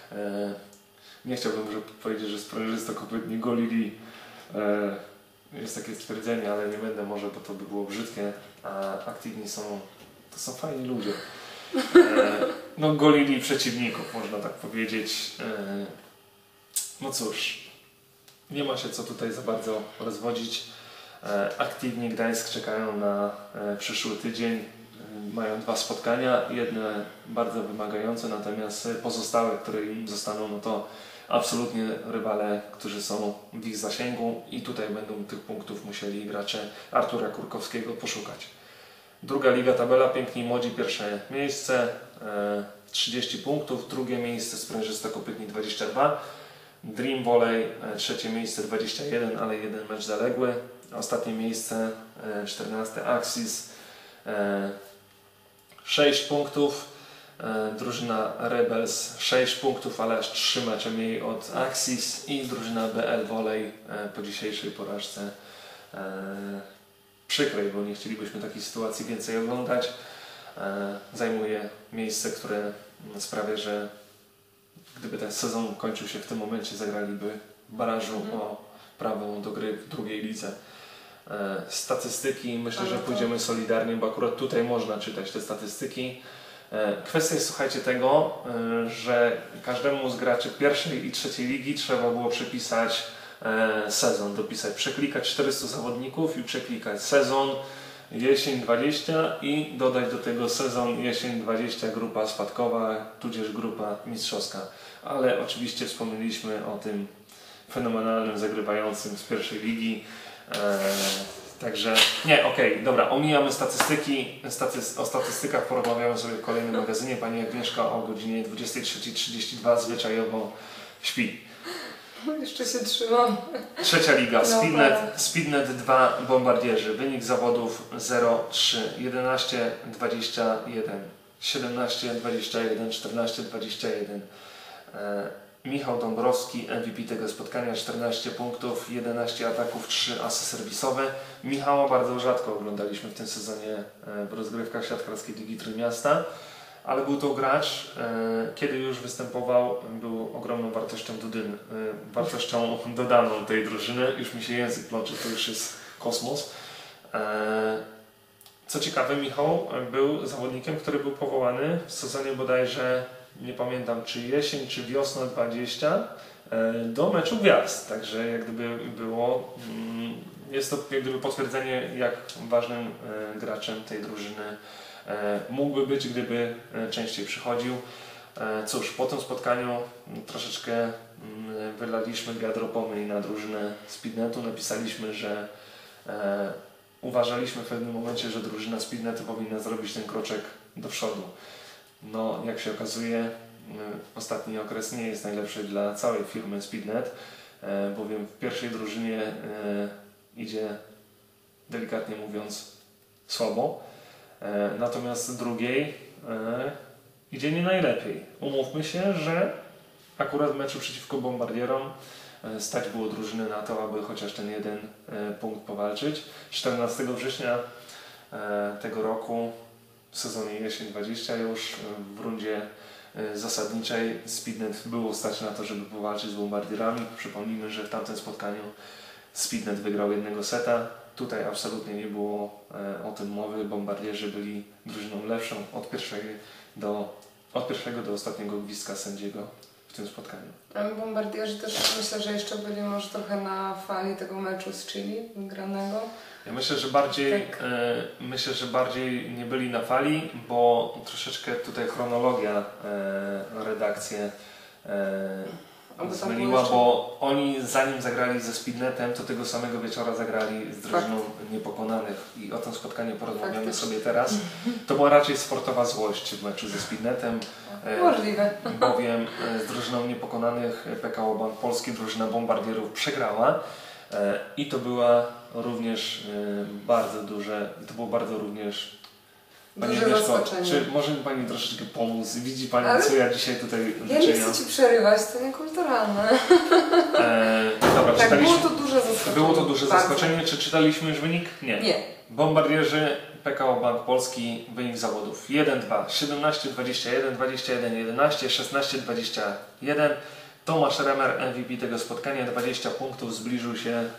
S1: Nie chciałbym że powiedzieć, że sprężysto-kopytni golili, jest takie stwierdzenie, ale nie będę może, bo to by było brzydkie, a aktywni są, to są fajni ludzie. No golili przeciwników, można tak powiedzieć. No cóż. Nie ma się co tutaj za bardzo rozwodzić. E, Aktywni Gdańsk czekają na e, przyszły tydzień. E, mają dwa spotkania, jedne bardzo wymagające, natomiast pozostałe, które im zostaną, no to absolutnie rywale, którzy są w ich zasięgu i tutaj będą tych punktów musieli gracze Artura Kurkowskiego poszukać. Druga liga, tabela Piękni Młodzi, pierwsze miejsce, e, trzydzieści punktów, drugie miejsce Sprężysto-Kopytni dwadzieścia dwa. Dream Volley trzecie miejsce dwadzieścia jeden, ale jeden mecz zaległy. Ostatnie miejsce czternaste Axis sześć punktów. Drużyna Rebels sześć punktów, ale aż trzy mecze mniej od Axis i drużyna B L Volley po dzisiejszej porażce przykrej, bo nie chcielibyśmy takiej sytuacji więcej oglądać. Zajmuje miejsce, które sprawia, że gdyby ten sezon kończył się w tym momencie, zagraliby w barażu mm. o prawo do gry w drugiej lidze. E, statystyki, myślę, że pójdziemy solidarnie, bo akurat tutaj można czytać te statystyki. E, kwestia jest, słuchajcie, tego, e, że każdemu z graczy pierwszej i trzeciej ligi trzeba było przypisać e, sezon dopisać. Przeklikać czterystu zawodników i przeklikać sezon jesień dwadzieścia i dodać do tego sezon jesień dwadzieścia grupa spadkowa, tudzież grupa mistrzowska. Ale oczywiście wspomnieliśmy o tym fenomenalnym zagrywającym z pierwszej ligi. E, także nie, okej, okay, dobra, omijamy statystyki. Statys o statystykach porozmawiamy sobie w kolejnym magazynie. Pani Agnieszka o godzinie dwudziestej trzeciej trzydzieści dwa zwyczajowo śpi.
S2: Jeszcze się trzymam.
S1: Trzecia liga, Speednet, Speednet dwa Bombardierzy. Wynik zawodów zero trzy, jedenaście dwadzieścia jeden, siedemnaście dwadzieścia jeden, czternaście dwadzieścia jeden. E, Michał Dąbrowski, M V P tego spotkania, czternaście punktów, jedenaście ataków, trzy asy serwisowe. Michała bardzo rzadko oglądaliśmy w tym sezonie w rozgrywkach siatkarskiej Ligi Trójmiasta, ale był to gracz, kiedy już występował, był ogromną wartością, dodyn, wartością dodaną tej drużyny. Już mi się język plączy, to już jest kosmos. Co ciekawe, Michał był zawodnikiem, który był powołany w sezonie bodajże, nie pamiętam czy jesień, czy wiosna dwadzieścia, do meczu gwiazd. Także jak gdyby było, jest to jak gdyby potwierdzenie, jak ważnym graczem tej drużyny mógłby być, gdyby częściej przychodził. Cóż, po tym spotkaniu troszeczkę wylaliśmy wiadro pomyj na drużynę Speednetu. Napisaliśmy, że uważaliśmy w pewnym momencie, że drużyna Speednetu powinna zrobić ten kroczek do przodu. No, jak się okazuje, ostatni okres nie jest najlepszy dla całej firmy Speednet, bowiem w pierwszej drużynie idzie, delikatnie mówiąc, słabo, natomiast w drugiej idzie nie najlepiej. Umówmy się, że akurat w meczu przeciwko Bombardierom stać było drużyny na to, aby chociaż ten jeden punkt powalczyć. czternastego września tego roku w sezonie jesień dwadzieścia już w rundzie zasadniczej Speednet było stać na to, żeby powalczyć z Bombardierami. Przypomnijmy, że w tamtym spotkaniu Speednet wygrał jednego seta. Tutaj absolutnie nie było o tym mowy. Bombardierzy byli drużyną lepszą od pierwszego do, od pierwszego do ostatniego gwizdka sędziego w tym spotkaniu.
S2: Bombardierzy też myślę, że jeszcze byli może trochę na fali tego meczu z Chile wygranego.
S1: Ja myślę, że bardziej tak. e, myślę, że bardziej nie byli na fali, bo troszeczkę tutaj chronologia e, redakcję e, zmyliła, bo oni zanim zagrali ze Speednetem, to tego samego wieczora zagrali z drużyną Fakt. Niepokonanych i o tym spotkaniu porozmawiamy Faktycznie. sobie teraz. To była raczej sportowa złość w meczu ze Speednetem.
S2: Możliwe.
S1: Bowiem z drużyną Niepokonanych P K O Bank Polski, drużyna Bombardierów przegrała i to była również bardzo duże, to było bardzo również Pani Agnieszko, czy może mi Pani troszeczkę pomóc? Widzi Pani, Ale co ja dzisiaj tutaj
S2: Ja nie chcę Ci przerywać, to niekulturalne.
S1: E, dobra,
S2: tak, było to duże zaskoczenie.
S1: Było to duże Bardzo. zaskoczenie. Czy czytaliśmy już wynik? Nie.
S2: Nie.
S1: Bombardierzy P K O Bank Polski, wynik zawodów jeden dwa, siedemnaście dwadzieścia jeden, dwadzieścia jeden jedenaście, szesnaście dwadzieścia jeden. Tomasz Remer, M V P tego spotkania, dwadzieścia punktów, zbliżył się e,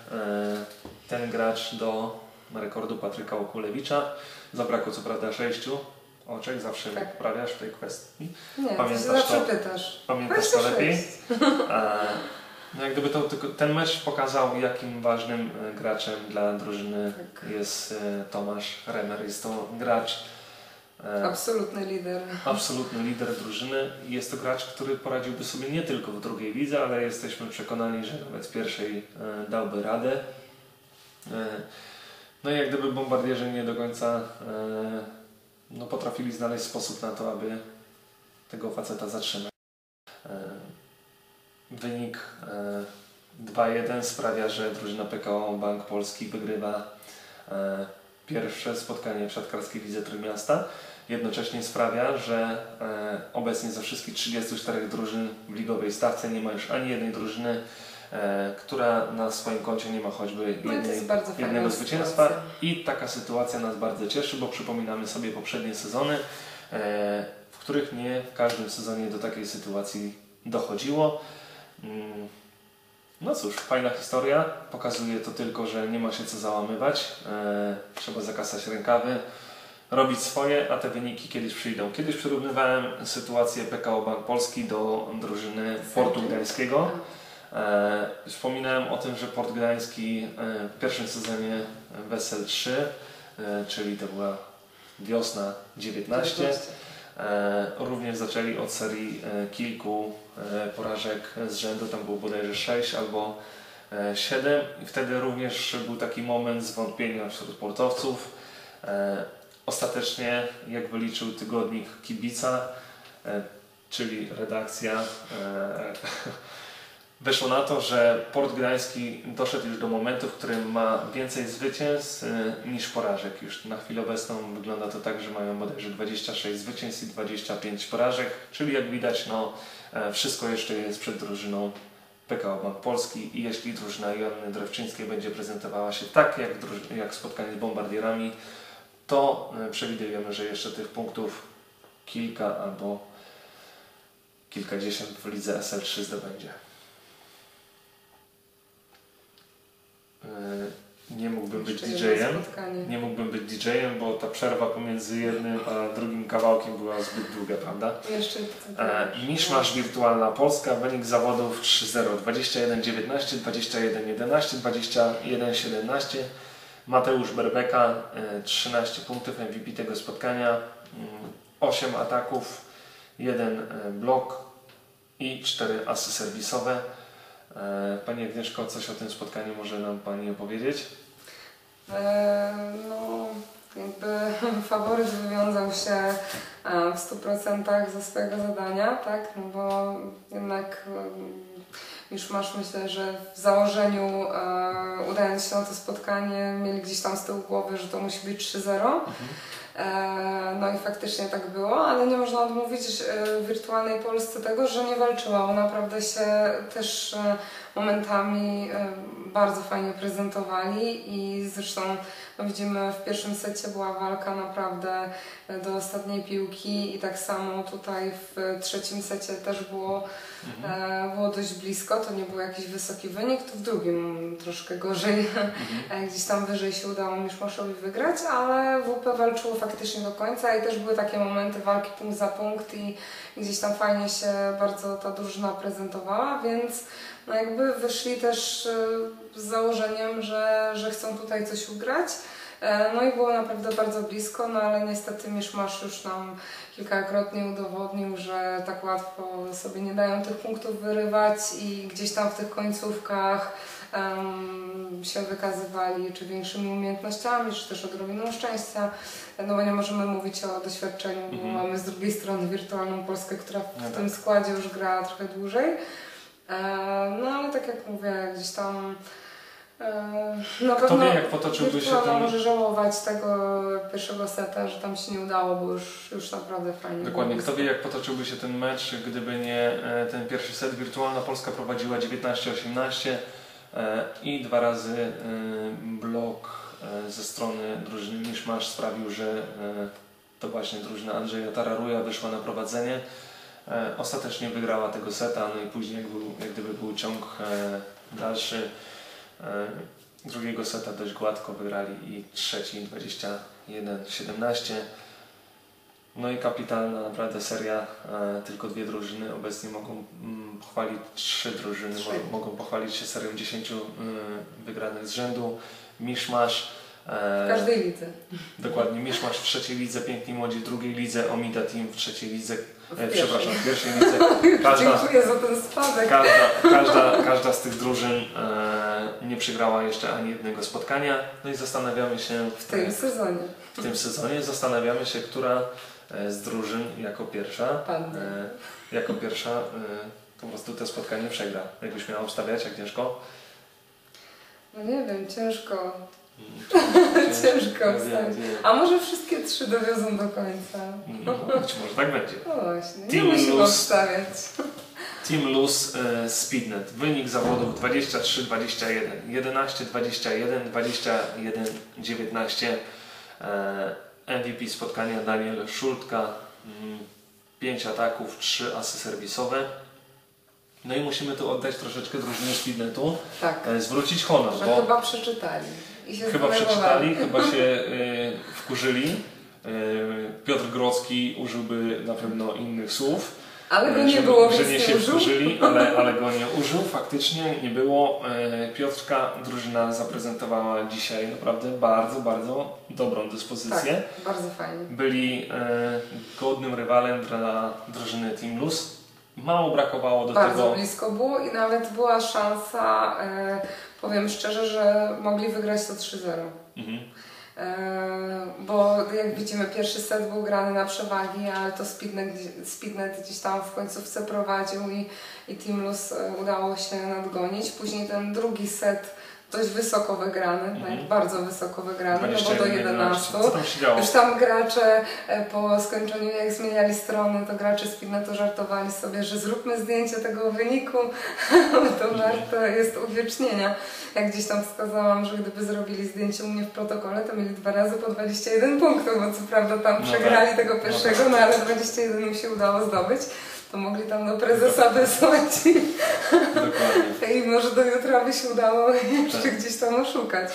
S1: ten gracz do rekordu Patryka Okulewicza. Zabrakło co prawda sześciu oczek, zawsze tak. poprawiasz w tej kwestii.
S2: Nie, pamiętasz to zawsze to, pytasz.
S1: Pamiętasz to lepiej. E, no jak gdyby to, ten mecz pokazał, jakim ważnym graczem dla drużyny tak. jest e, Tomasz Remer. Jest to gracz
S2: e, absolutny lider.
S1: Absolutny lider drużyny. Jest to gracz, który poradziłby sobie nie tylko w drugiej lidze, ale jesteśmy przekonani, że nawet w pierwszej e, dałby radę. E, No i jak gdyby Bombardierzy nie do końca e, no, potrafili znaleźć sposób na to, aby tego faceta zatrzymać. E, wynik e, dwa jeden sprawia, że drużyna P K O Bank Polski wygrywa e, pierwsze spotkanie w siatkarskiej lidze Trójmiasta. Jednocześnie sprawia, że e, obecnie ze wszystkich trzydziestu czterech drużyn w ligowej stawce nie ma już ani jednej drużyny, E, która na swoim koncie nie ma choćby jednej,
S2: no
S1: jednego zwycięstwa i taka sytuacja nas bardzo cieszy, bo przypominamy sobie poprzednie sezony, e, w których nie w każdym sezonie do takiej sytuacji dochodziło. Mm, no cóż, fajna historia, pokazuje to tylko, że nie ma się co załamywać, e, trzeba zakasać rękawy, robić swoje, a te wyniki kiedyś przyjdą. Kiedyś przyrównywałem sytuację P K O Bank Polski do drużyny Portu Gdańskiego. E, wspominałem o tym, że Port Gdański e, w pierwszym sezonie w S L trzy, e, czyli to była wiosna dziewiętnaście, e, również zaczęli od serii e, kilku e, porażek z rzędu, tam było bodajże sześć albo siedem i wtedy również był taki moment zwątpienia wśród sportowców. E, ostatecznie, jak wyliczył tygodnik Kibica, e, czyli redakcja, e, wyszło na to, że Port Gdański doszedł już do momentu, w którym ma więcej zwycięstw e, niż porażek. Już na chwilę obecną wygląda to tak, że mają bodajże dwadzieścia sześć zwycięstw i dwadzieścia pięć porażek, czyli jak widać, no, e, wszystko jeszcze jest przed drużyną P K O Bank Polski i jeśli drużyna Joanny Drewczyńskiej będzie prezentowała się tak jak, jak spotkanie z Bombardierami, to przewidujemy, że jeszcze tych punktów kilka albo kilkadziesiąt w lidze S L trzy zdobędzie. Nie mógłbym być didżejem, nie mógłbym być didżejem, bo ta przerwa pomiędzy jednym a drugim kawałkiem była zbyt długa, prawda?
S2: Jeszcze
S1: e, Miszmasz Wirtualna Polska, wynik zawodów trzy zero, dwadzieścia jeden dziewiętnaście, dwadzieścia jeden jedenaście, dwadzieścia jeden siedemnaście. Mateusz Berbeka, e, trzynaście punktów, M V P tego spotkania, mm, osiem ataków, jeden blok i cztery asy serwisowe. E, Pani Agnieszko, coś o tym spotkaniu może nam Pani opowiedzieć?
S2: E, no, jakby faworyt wywiązał się w stu procentach ze swojego zadania, tak? No bo jednak już masz, myślę, że w założeniu e, udając się na to spotkanie mieli gdzieś tam z tyłu głowy, że to musi być trzy zero. Mhm. No i faktycznie tak było, ale nie można odmówić w wirtualnej Polsce tego, że nie walczyła. Ona naprawdę się też momentami bardzo fajnie prezentowali i zresztą no widzimy, w pierwszym secie była walka naprawdę do ostatniej piłki i tak samo tutaj w trzecim secie też było, mhm. było dość blisko, to nie był jakiś wysoki wynik, to w drugim troszkę gorzej, mhm. gdzieś tam wyżej się udało Miszmaszowi wygrać, ale W P walczyło faktycznie do końca i też były takie momenty walki punkt za punkt i gdzieś tam fajnie się bardzo ta drużyna prezentowała, więc no jakby wyszli też z założeniem, że, że chcą tutaj coś ugrać. No i było naprawdę bardzo blisko, no ale niestety Miszmasz już nam kilkakrotnie udowodnił, że tak łatwo sobie nie dają tych punktów wyrywać i gdzieś tam w tych końcówkach um, się wykazywali czy większymi umiejętnościami, czy też odrobiną szczęścia. No bo nie możemy mówić o doświadczeniu, bo mhm. mamy z drugiej strony wirtualną Polskę, która w no tym składzie już gra trochę dłużej. No ale tak jak mówię, gdzieś tam na
S1: Kto wie, jak potoczyłby się ten...
S2: może żałować tego pierwszego seta, że tam się nie udało, bo już, już naprawdę fajnie.
S1: Dokładnie. Kto wie, jak potoczyłby się ten mecz, gdyby nie ten pierwszy set. Wirtualna Polska prowadziła dziewiętnaście osiemnaście i dwa razy blok ze strony drużyny Miszmasz sprawił, że to właśnie drużyna Andrzeja Tararuja wyszła na prowadzenie. Ostatecznie wygrała tego seta, no i później jak, był, jak gdyby był ciąg dalszy drugiego seta dość gładko wygrali i trzeci dwadzieścia jeden siedemnaście. No i kapitalna naprawdę seria, tylko dwie drużyny obecnie mogą pochwalić, trzy drużyny trzy. mogą pochwalić się serią dziesięciu wygranych z rzędu. Miszmasz
S2: w każdej lidze.
S1: Dokładnie, Miszmasz w trzeciej lidze, Piękni Młodzi w drugiej lidze, Omida Team w trzeciej lidze, e, przepraszam, w pierwszej lidze.
S2: Każda, dziękuję za ten spadek.
S1: Każda, każda, każda z tych drużyn e, nie przegrała jeszcze ani jednego spotkania. No i zastanawiamy się
S2: w tym sezonie.
S1: W tym sezonie zastanawiamy się, która z drużyn jako pierwsza, e, jako pierwsza e, po prostu to spotkanie przegra. Jakbyś miała obstawiać, Agnieszko?
S2: No nie wiem, ciężko. Hmm, ciężko wstać. A może wszystkie trzy dowiozą do końca?
S1: No, być może tak będzie.
S2: No właśnie, nie musimy obstawiać.
S1: Team Luz e, Speednet. Wynik zawodów dwadzieścia trzy dwadzieścia jeden, jedenaście dwadzieścia jeden, dwadzieścia jeden dziewiętnaście. E, M V P spotkania Daniel Szultka. pięć ataków, trzy asy serwisowe. No i musimy tu oddać troszeczkę drużynie Speednetu.
S2: Tak.
S1: E, zwrócić honor.
S2: Że
S1: bo
S2: chyba przeczytali. I się
S1: chyba przeczytali, chyba się y, wkurzyli. Y, Piotr Grodzki użyłby na pewno innych słów.
S2: Ale go nie
S1: że,
S2: było,
S1: że
S2: więc
S1: nie
S2: nie
S1: się
S2: użył.
S1: wkurzyli, ale, ale go nie użył. Faktycznie nie było. E, Piotrka drużyna zaprezentowała dzisiaj naprawdę bardzo, bardzo dobrą dyspozycję.
S2: Tak, bardzo fajnie.
S1: Byli e, godnym rywalem dla drużyny Team Luz. Mało brakowało do
S2: bardzo
S1: tego.
S2: Bardzo blisko było i nawet była szansa, e, powiem szczerze, że mogli wygrać to trzy zero. Mhm. E, bo jak widzimy, pierwszy set był grany na przewagi, ale to Speednet, Speednet gdzieś tam w końcówce prowadził i, i Team Luz udało się nadgonić. Później ten drugi set dość wysoko wygrany, mm-hmm. bardzo wysoko wygrany, no bo do jedenastu.
S1: Co tam się działo?
S2: Już tam gracze po skończeniu, jak zmieniali strony, to gracze Speednetu żartowali sobie, że zróbmy zdjęcie tego wyniku, to mm-hmm. warte jest uwiecznienia. Jak gdzieś tam wskazałam, że gdyby zrobili zdjęcie u mnie w protokole, to mieli dwa razy po dwadzieścia jeden punktów, bo co prawda tam no przegrali tak. tego pierwszego, no, tak. no ale dwadzieścia jeden mi się udało zdobyć. To mogli tam do prezesa wysłać i,
S1: dokładnie.
S2: i może do jutra by się udało jeszcze tak. gdzieś tam oszukać.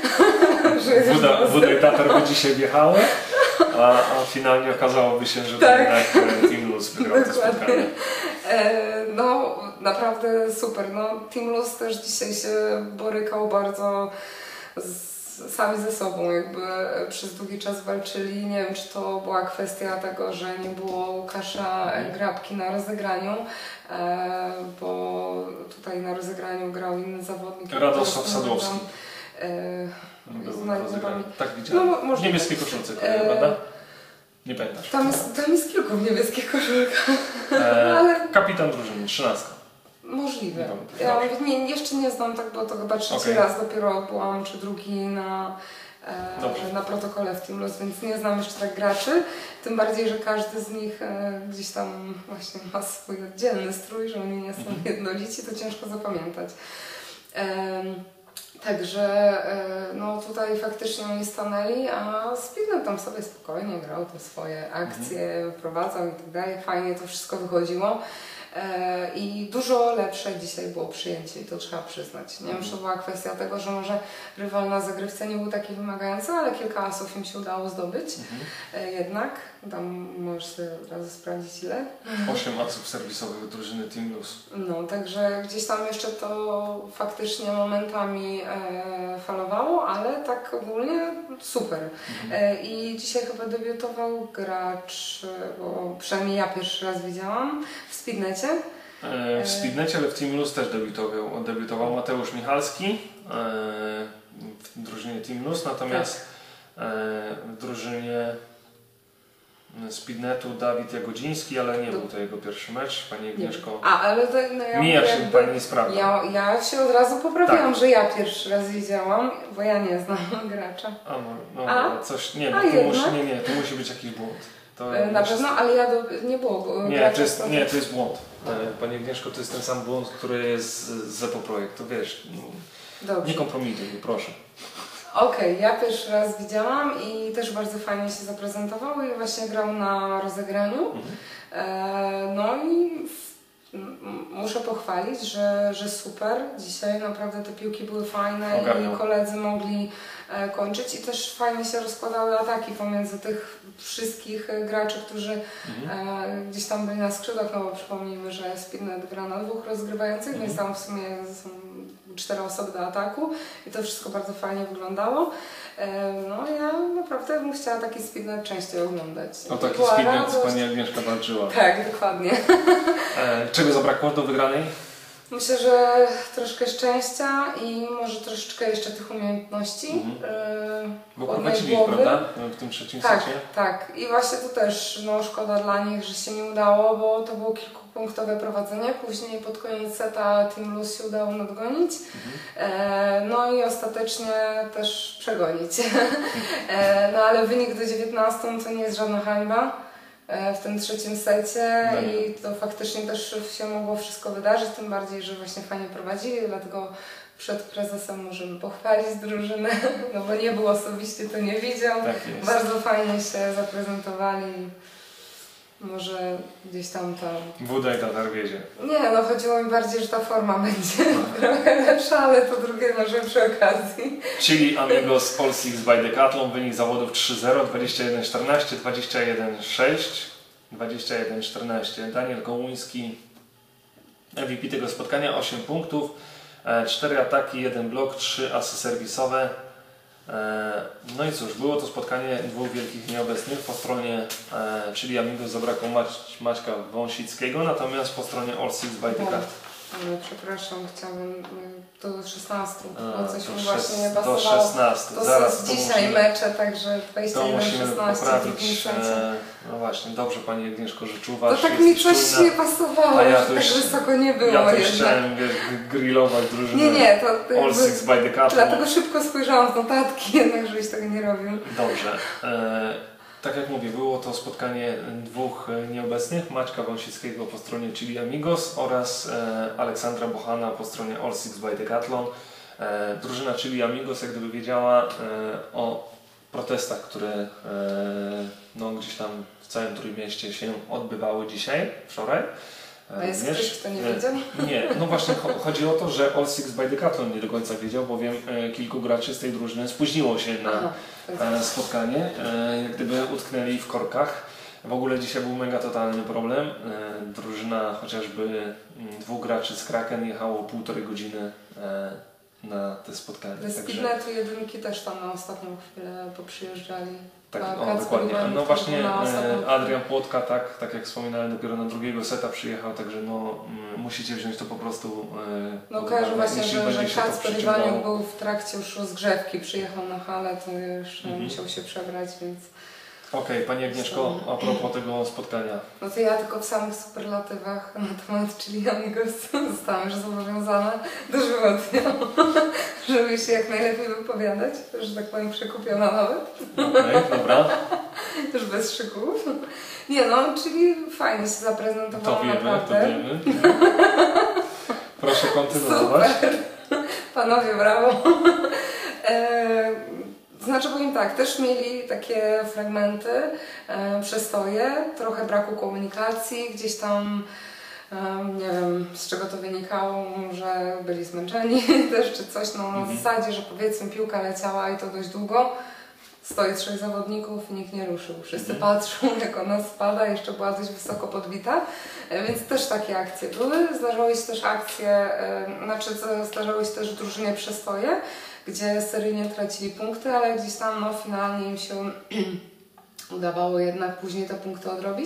S1: Wuda, Wuda i Tatar by dzisiaj wjechały, a, a finalnie okazałoby się, że
S2: tak.
S1: jednak Team Luz wygrał to spotkanie.
S2: E, no naprawdę super. No, Team Luz też dzisiaj się borykał bardzo z sami ze sobą, jakby przez długi czas walczyli. Nie wiem, czy to była kwestia tego, że nie było Łukasza Grabki na rozegraniu, e, bo tutaj na rozegraniu grał inny zawodnik.
S1: Radosław Sadłowski.
S2: E,
S1: tak widziałem. No, może niebieskie koszulce, e, prawda? Nie pamiętasz.
S2: Tam jest, tam jest kilku w niebieskich koszulkach.
S1: E, ale... Kapitan drużyny, trzynastka.
S2: Możliwe. Ja nie, jeszcze nie znam tak, bo to chyba trzeci okay. raz dopiero byłam, czy drugi na, e, na protokole w Team Luz, więc nie znam jeszcze tak graczy. Tym bardziej, że każdy z nich e, gdzieś tam właśnie ma swój oddzielny strój, że oni nie są mm-hmm. jednolici, to ciężko zapamiętać. E, Także e, no tutaj faktycznie oni stanęli, a Speednet tam sobie spokojnie grał te swoje akcje, mm-hmm. prowadzał i tak dalej. Fajnie to wszystko wychodziło. I dużo lepsze dzisiaj było przyjęcie i to trzeba przyznać. Nie wiem, czy to była kwestia tego, że może rywal na zagrywce nie był taki wymagający, ale kilka asów im się udało zdobyć. Mhm. Jednak, tam możesz sobie od razu sprawdzić ile.
S1: Osiem asów serwisowych drużyny Team Luz.
S2: No, także gdzieś tam jeszcze to faktycznie momentami e, falowało, ale tak ogólnie super. Mhm. E, I dzisiaj chyba debiutował gracz, bo przynajmniej ja pierwszy raz widziałam, w Speednecie.
S1: W Speednecie, ale w Team Luz też debiutował, debiutował Mateusz Michalski w drużynie Team Luz, natomiast tak. w drużynie Speednetu Dawid Jagodziński, ale nie Do... był to jego pierwszy mecz. Pani Agnieszko,
S2: A, ale to, no ja
S1: mija się Pani sprawdza.
S2: Ja, ja się od razu poprawiłam, tak. że ja pierwszy raz widziałam, bo ja nie znam gracza.
S1: A, no, no
S2: A?
S1: coś, nie, bo tu musi, nie, nie, tu musi być jakiś błąd. To
S2: na pewno, ale ja do, nie było
S1: nie, to jest, nie, to jest błąd. Pani Agnieszko, to jest ten sam błąd, który jest z Zepo Projektu, wiesz. Dobrze. Nie kompromituj, proszę.
S2: Okej, okay, ja pierwszy raz widziałam i też bardzo fajnie się zaprezentował i właśnie grał na rozegraniu. Mhm. E, no i muszę pochwalić, że, że super. Dzisiaj naprawdę te piłki były fajne Ogarniał. I koledzy mogli e, kończyć i też fajnie się rozkładały ataki pomiędzy tych wszystkich graczy, którzy mhm. e, gdzieś tam byli na skrzydłach, no bo przypomnijmy, że Speednet gra na dwóch rozgrywających, mhm. więc tam w sumie są cztery osoby do ataku i to wszystko bardzo fajnie wyglądało. E, no ja naprawdę bym chciała taki Speednet częściej oglądać.
S1: O taki Speednet z Pani Agnieszka walczyła.
S2: Tak, dokładnie.
S1: E, czego zabrakło do wygranej?
S2: Myślę, że troszkę szczęścia i może troszeczkę jeszcze tych umiejętności. Mhm. E,
S1: Bo prowadzili, prawda? W tym trzecim
S2: tak,
S1: secie?
S2: Tak, i właśnie to też no, szkoda dla nich, że się nie udało, bo to było kilkupunktowe prowadzenie. Później pod koniec seta Team Luz się udało nadgonić. Mhm. E, no i ostatecznie też przegonić. e, no ale wynik do dziewiętnastu to nie jest żadna hańba w tym trzecim secie no. I to faktycznie też się mogło wszystko wydarzyć, tym bardziej, że właśnie fajnie prowadzili, dlatego przed prezesem możemy pochwalić drużynę, no bo nie był osobiście, to nie widział.
S1: Tak
S2: bardzo fajnie się zaprezentowali. Może gdzieś tam ta...
S1: Wuda i Tatar wiedzie.
S2: Nie, no chodziło mi bardziej, że ta forma będzie trochę lepsza, ale to drugie może przy okazji.
S1: Czyli Amigos All Six by Decathlon, wynik zawodów trzy zero, dwadzieścia jeden czternaście, dwadzieścia jeden sześć. dwadzieścia jeden czternaście. Daniel Gołuński, M V P tego spotkania, osiem punktów, cztery ataki, jeden blok, trzy asy serwisowe. No i cóż, było to spotkanie dwóch wielkich nieobecnych. Po stronie czyli Amigos zabrakło Mać, Maćka Wąsickiego, natomiast po stronie All Six by Decathlon.
S2: Ale przepraszam, chciałabym do szesnastu, bo coś mi
S1: do
S2: właśnie nie
S1: do
S2: pasowało.
S1: szesnastu.
S2: To
S1: Zaraz
S2: jest
S1: to
S2: dzisiaj
S1: musimy,
S2: mecze, także dwadzieścia
S1: to
S2: jeden
S1: musimy
S2: szesnaście.
S1: poprawić. E, no właśnie, dobrze Pani Agnieszko, że
S2: To
S1: czuwasz.
S2: tak mi
S1: jesteś
S2: coś
S1: czujna.
S2: nie pasowało,
S1: A ja
S2: że
S1: to
S2: tak
S1: już-
S2: wysoko nie było
S1: Ja też
S2: jednak.
S1: chciałem wiesz, grillować drużynę
S2: Nie, nie, to, to
S1: All
S2: jakby,
S1: Six by Decathlon.
S2: dlatego szybko spojrzałam w notatki, jednak żebyś tego nie robił.
S1: Dobrze. E, tak jak mówię, było to spotkanie dwóch nieobecnych, Maćka Wąsickiego po stronie Chili Amigos oraz e, Aleksandra Bochana po stronie All Six by Decathlon. E, drużyna Chili Amigos jak gdyby wiedziała e, o protestach, które e, no, gdzieś tam w całym Trójmieście się odbywały dzisiaj, wczoraj. E,
S2: A jest
S1: również,
S2: ktoś, kto nie
S1: e,
S2: wiedział?
S1: Nie, no właśnie cho- chodzi o to, że All Six by Decathlon nie do końca wiedział, bowiem e, kilku graczy z tej drużyny spóźniło się na
S2: Aha,
S1: e, spotkanie, e, jak gdyby utknęli w korkach. W ogóle dzisiaj był mega totalny problem. E, drużyna chociażby m, dwóch graczy z Kraken jechało półtorej godziny e, na te spotkanie.
S2: Ze Speednetu jedynki też tam na ostatnią chwilę poprzyjeżdżali.
S1: Tak,
S2: A
S1: o,
S2: Kacper
S1: dokładnie.
S2: Iwanek
S1: No
S2: to
S1: właśnie
S2: był na ostatnią
S1: e,
S2: chwilę.
S1: Adrian Płotka, tak, tak jak wspominałem, dopiero na drugiego seta przyjechał, także no mm, musicie wziąć to po prostu e,
S2: No
S1: pod
S2: kojarzę
S1: uwagę,
S2: właśnie,
S1: jeśli
S2: że, że
S1: będzie się to
S2: Kacper
S1: przyciągało.
S2: Iwaniuk był w trakcie już rozgrzewki, przyjechał na halę, to już
S1: Mhm.
S2: musiał się przebrać, więc...
S1: Okej, Pani Agnieszko, a propos tego spotkania.
S2: No to ja tylko w samych superlatywach na temat Chili Amigos zostałam już zobowiązana dożywotnie, żeby się jak najlepiej wypowiadać, że tak powiem przekupiona nawet,
S1: Okej, dobra,
S2: już bez szczegółów. Nie no, czyli fajnie się zaprezentowało
S1: to wiemy, to
S2: naprawdę.
S1: wiemy. Proszę kontynuować.
S2: Super. Panowie, brawo. E, znaczy powiem tak, też mieli takie fragmenty, e, przestoje, trochę braku komunikacji, gdzieś tam e, nie wiem z czego to wynikało, że byli zmęczeni też czy coś, no na
S1: Mhm.
S2: zasadzie, że powiedzmy piłka leciała i to dość długo. Stoi trzech zawodników i nikt nie ruszył. Wszyscy
S1: Mhm.
S2: patrzą, jak ona spada, jeszcze była dość wysoko podbita, e, więc też takie akcje były. Zdarzały się też akcje, e, znaczy z- zdarzały się też w drużynie przestoje, gdzie seryjnie tracili punkty, ale gdzieś tam no, finalnie im się udawało jednak później te punkty odrobić.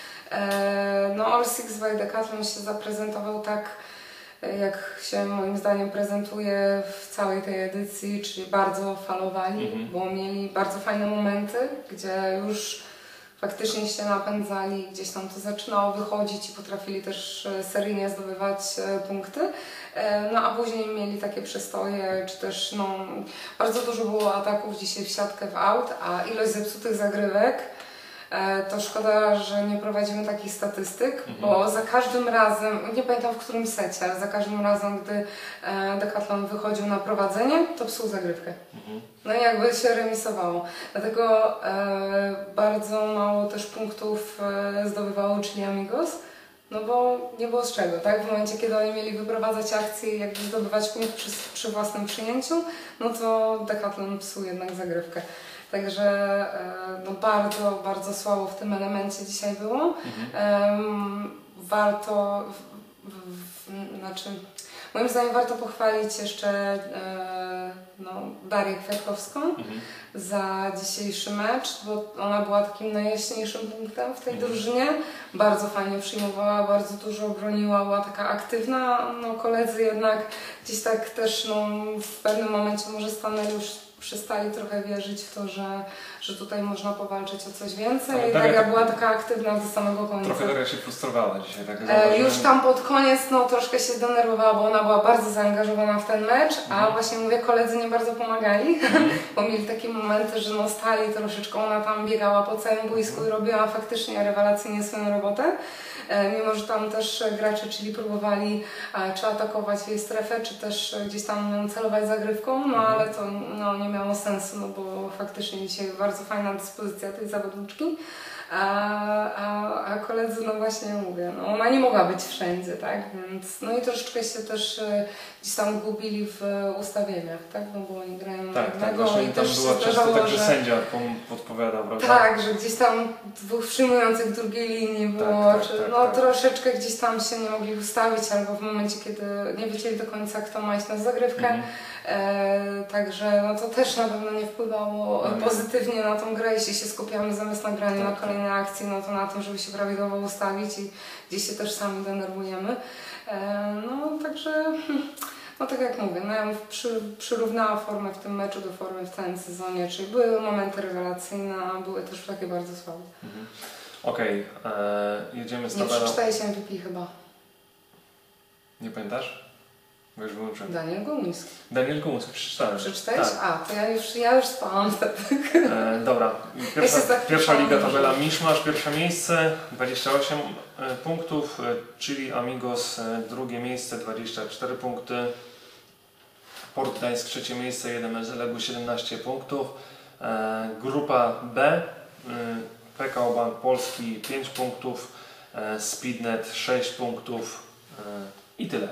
S2: E, no All Six by Decathlon się zaprezentował tak, jak się moim zdaniem prezentuje w całej tej edycji, czyli bardzo falowali,
S1: Mhm.
S2: bo mieli bardzo fajne momenty, gdzie już faktycznie się napędzali, gdzieś tam to zaczynało wychodzić i potrafili też e, seryjnie zdobywać e, punkty. E, No a później mieli takie przestoje, czy też no, bardzo dużo było ataków dzisiaj w siatkę, w aut, a ilość zepsutych zagrywek e, to szkoda, że nie prowadzimy takich statystyk,
S1: Mhm.
S2: bo za każdym razem, nie pamiętam w którym secie, ale za każdym razem, gdy e, Decathlon wychodził na prowadzenie, to psuł zagrywkę.
S1: Mhm.
S2: No i jakby się remisowało. Dlatego e, bardzo mało też punktów e, zdobywało Chili Amigos, no bo nie było z czego, tak? W momencie, kiedy oni mieli wyprowadzać akcję i jakby zdobywać punkt przy, przy własnym przyjęciu, no to Decathlon psuł jednak zagrywkę. Także e, no bardzo, bardzo słabo w tym elemencie dzisiaj było.
S1: Mhm.
S2: Em, warto, w, w, w, znaczy, moim zdaniem warto pochwalić jeszcze e, no, Darię Kwiatkowską
S1: Mhm.
S2: za dzisiejszy mecz, bo ona była takim najjaśniejszym punktem w tej
S1: Mhm.
S2: drużynie. Bardzo fajnie przyjmowała, bardzo dużo broniła, była taka aktywna. No, koledzy jednak gdzieś tak też no, w pewnym momencie może stanęli już, przestali trochę wierzyć w to, że, że tutaj można powalczyć o coś więcej.
S1: Ale
S2: I
S1: Daria-
S2: Daria była taka aktywna do samego końca.
S1: Trochę Daria się frustrowała dzisiaj, tak
S2: E,
S1: zauważyłem.
S2: już tam pod koniec no, troszkę się denerwowała, bo ona była bardzo zaangażowana w ten mecz, a
S1: Mhm.
S2: właśnie mówię, koledzy nie bardzo pomagali,
S1: Mhm.
S2: bo mieli takie momenty, że no, stali troszeczkę, ona tam biegała po całym boisku i robiła faktycznie rewelacyjnie swoją robotę. E, mimo, że tam też gracze, czyli próbowali e, czy atakować w jej strefę, czy też e, gdzieś tam celować zagrywką, no
S1: Mhm.
S2: ale to no, nie miało sensu, no bo faktycznie dzisiaj bardzo fajna dyspozycja tej zawodniczki. A, a, a koledzy, no właśnie mówię, no ona nie mogła być wszędzie, tak, więc no i troszeczkę się też e, gdzieś tam gubili w ustawieniach, tak, no bo oni grają
S1: Tak, tak,
S2: jednego
S1: właśnie
S2: i
S1: tam
S2: też
S1: była
S2: się
S1: często
S2: zdarzało,
S1: tak, że
S2: że
S1: sędzia pom- podpowiadał, prawda?
S2: tak, że gdzieś tam dwóch przyjmujących drugiej linii było,
S1: Tak, tak,
S2: czy
S1: tak,
S2: no
S1: tak.
S2: troszeczkę gdzieś tam się nie mogli ustawić, albo w momencie, kiedy nie wiedzieli do końca, kto ma iść na zagrywkę.
S1: Mhm.
S2: E, także no to też na pewno nie wpływało
S1: No nie.
S2: pozytywnie na tą grę, jeśli się skupiamy zamiast na graniu
S1: Tak,
S2: na kolejne akcje, no to na tym, żeby się prawidłowo ustawić i gdzieś się też sami denerwujemy. E, no także, no tak jak mówię, no ja bym przy, przyrównała formę w tym meczu do formy w całym sezonie, czyli były momenty rewelacyjne, a były też takie bardzo słabe.
S1: Mhm. Okej, okay, jedziemy z
S2: Nie
S1: tabelą.
S2: przeczytałeś M V P chyba.
S1: Nie pamiętasz? Bo już wyłączyłem.
S2: Daniel Gumuński.
S1: Daniel Gumuński, przeczytałem.
S2: Przeczytałeś?
S1: Tak.
S2: A, to ja już, ja już spałam wtedy.
S1: E, dobra, pierwsza,
S2: Ja się tak
S1: pierwsza liga
S2: wkurzałam.
S1: tabela Miszmasz, pierwsze miejsce, dwadzieścia osiem e, punktów, e, czyli Amigos e, drugie miejsce, dwadzieścia cztery punkty, Port Gdańsk trzecie miejsce, jeden zaległy siedemnaście punktów, e, grupa B, e, P K O Bank Polski pięć punktów, e, Speednet sześć punktów e, i tyle.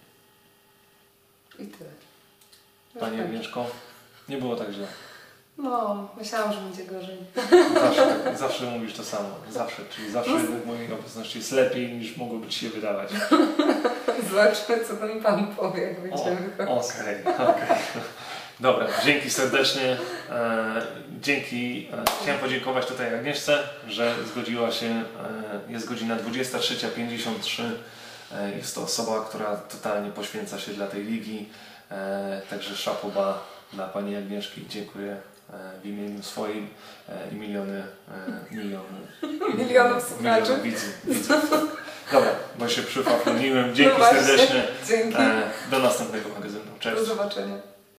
S2: I tyle.
S1: Pani Agnieszko, nie było tak źle.
S2: No, myślałam, że będzie gorzej.
S1: Zawsze, tak, zawsze mówisz to samo. Zawsze, czyli zawsze w mojej obecności jest lepiej niż mogłoby Ci się wydawać.
S2: Zobaczmy, co ten Pan powie, jak będziemy wychodzić.
S1: Okej, okej. Dobra, dzięki serdecznie. E, dzięki. E, chciałem podziękować tutaj Agnieszce, że zgodziła się. E, jest godzina dwudziesta trzecia pięćdziesiąt trzy. E, jest to osoba, która totalnie poświęca się dla tej ligi. E, także szapoba dla Pani Agnieszki. Dziękuję w imieniu swoim e, i miliony, e, miliony
S2: Milionów słuchaczy.
S1: milionów widzów, widzów. Dobra, bo się przyfafloniłem. Dzięki
S2: No właśnie,
S1: serdecznie.
S2: dzięki.
S1: E, do następnego magazynu. Cześć.
S2: Do zobaczenia.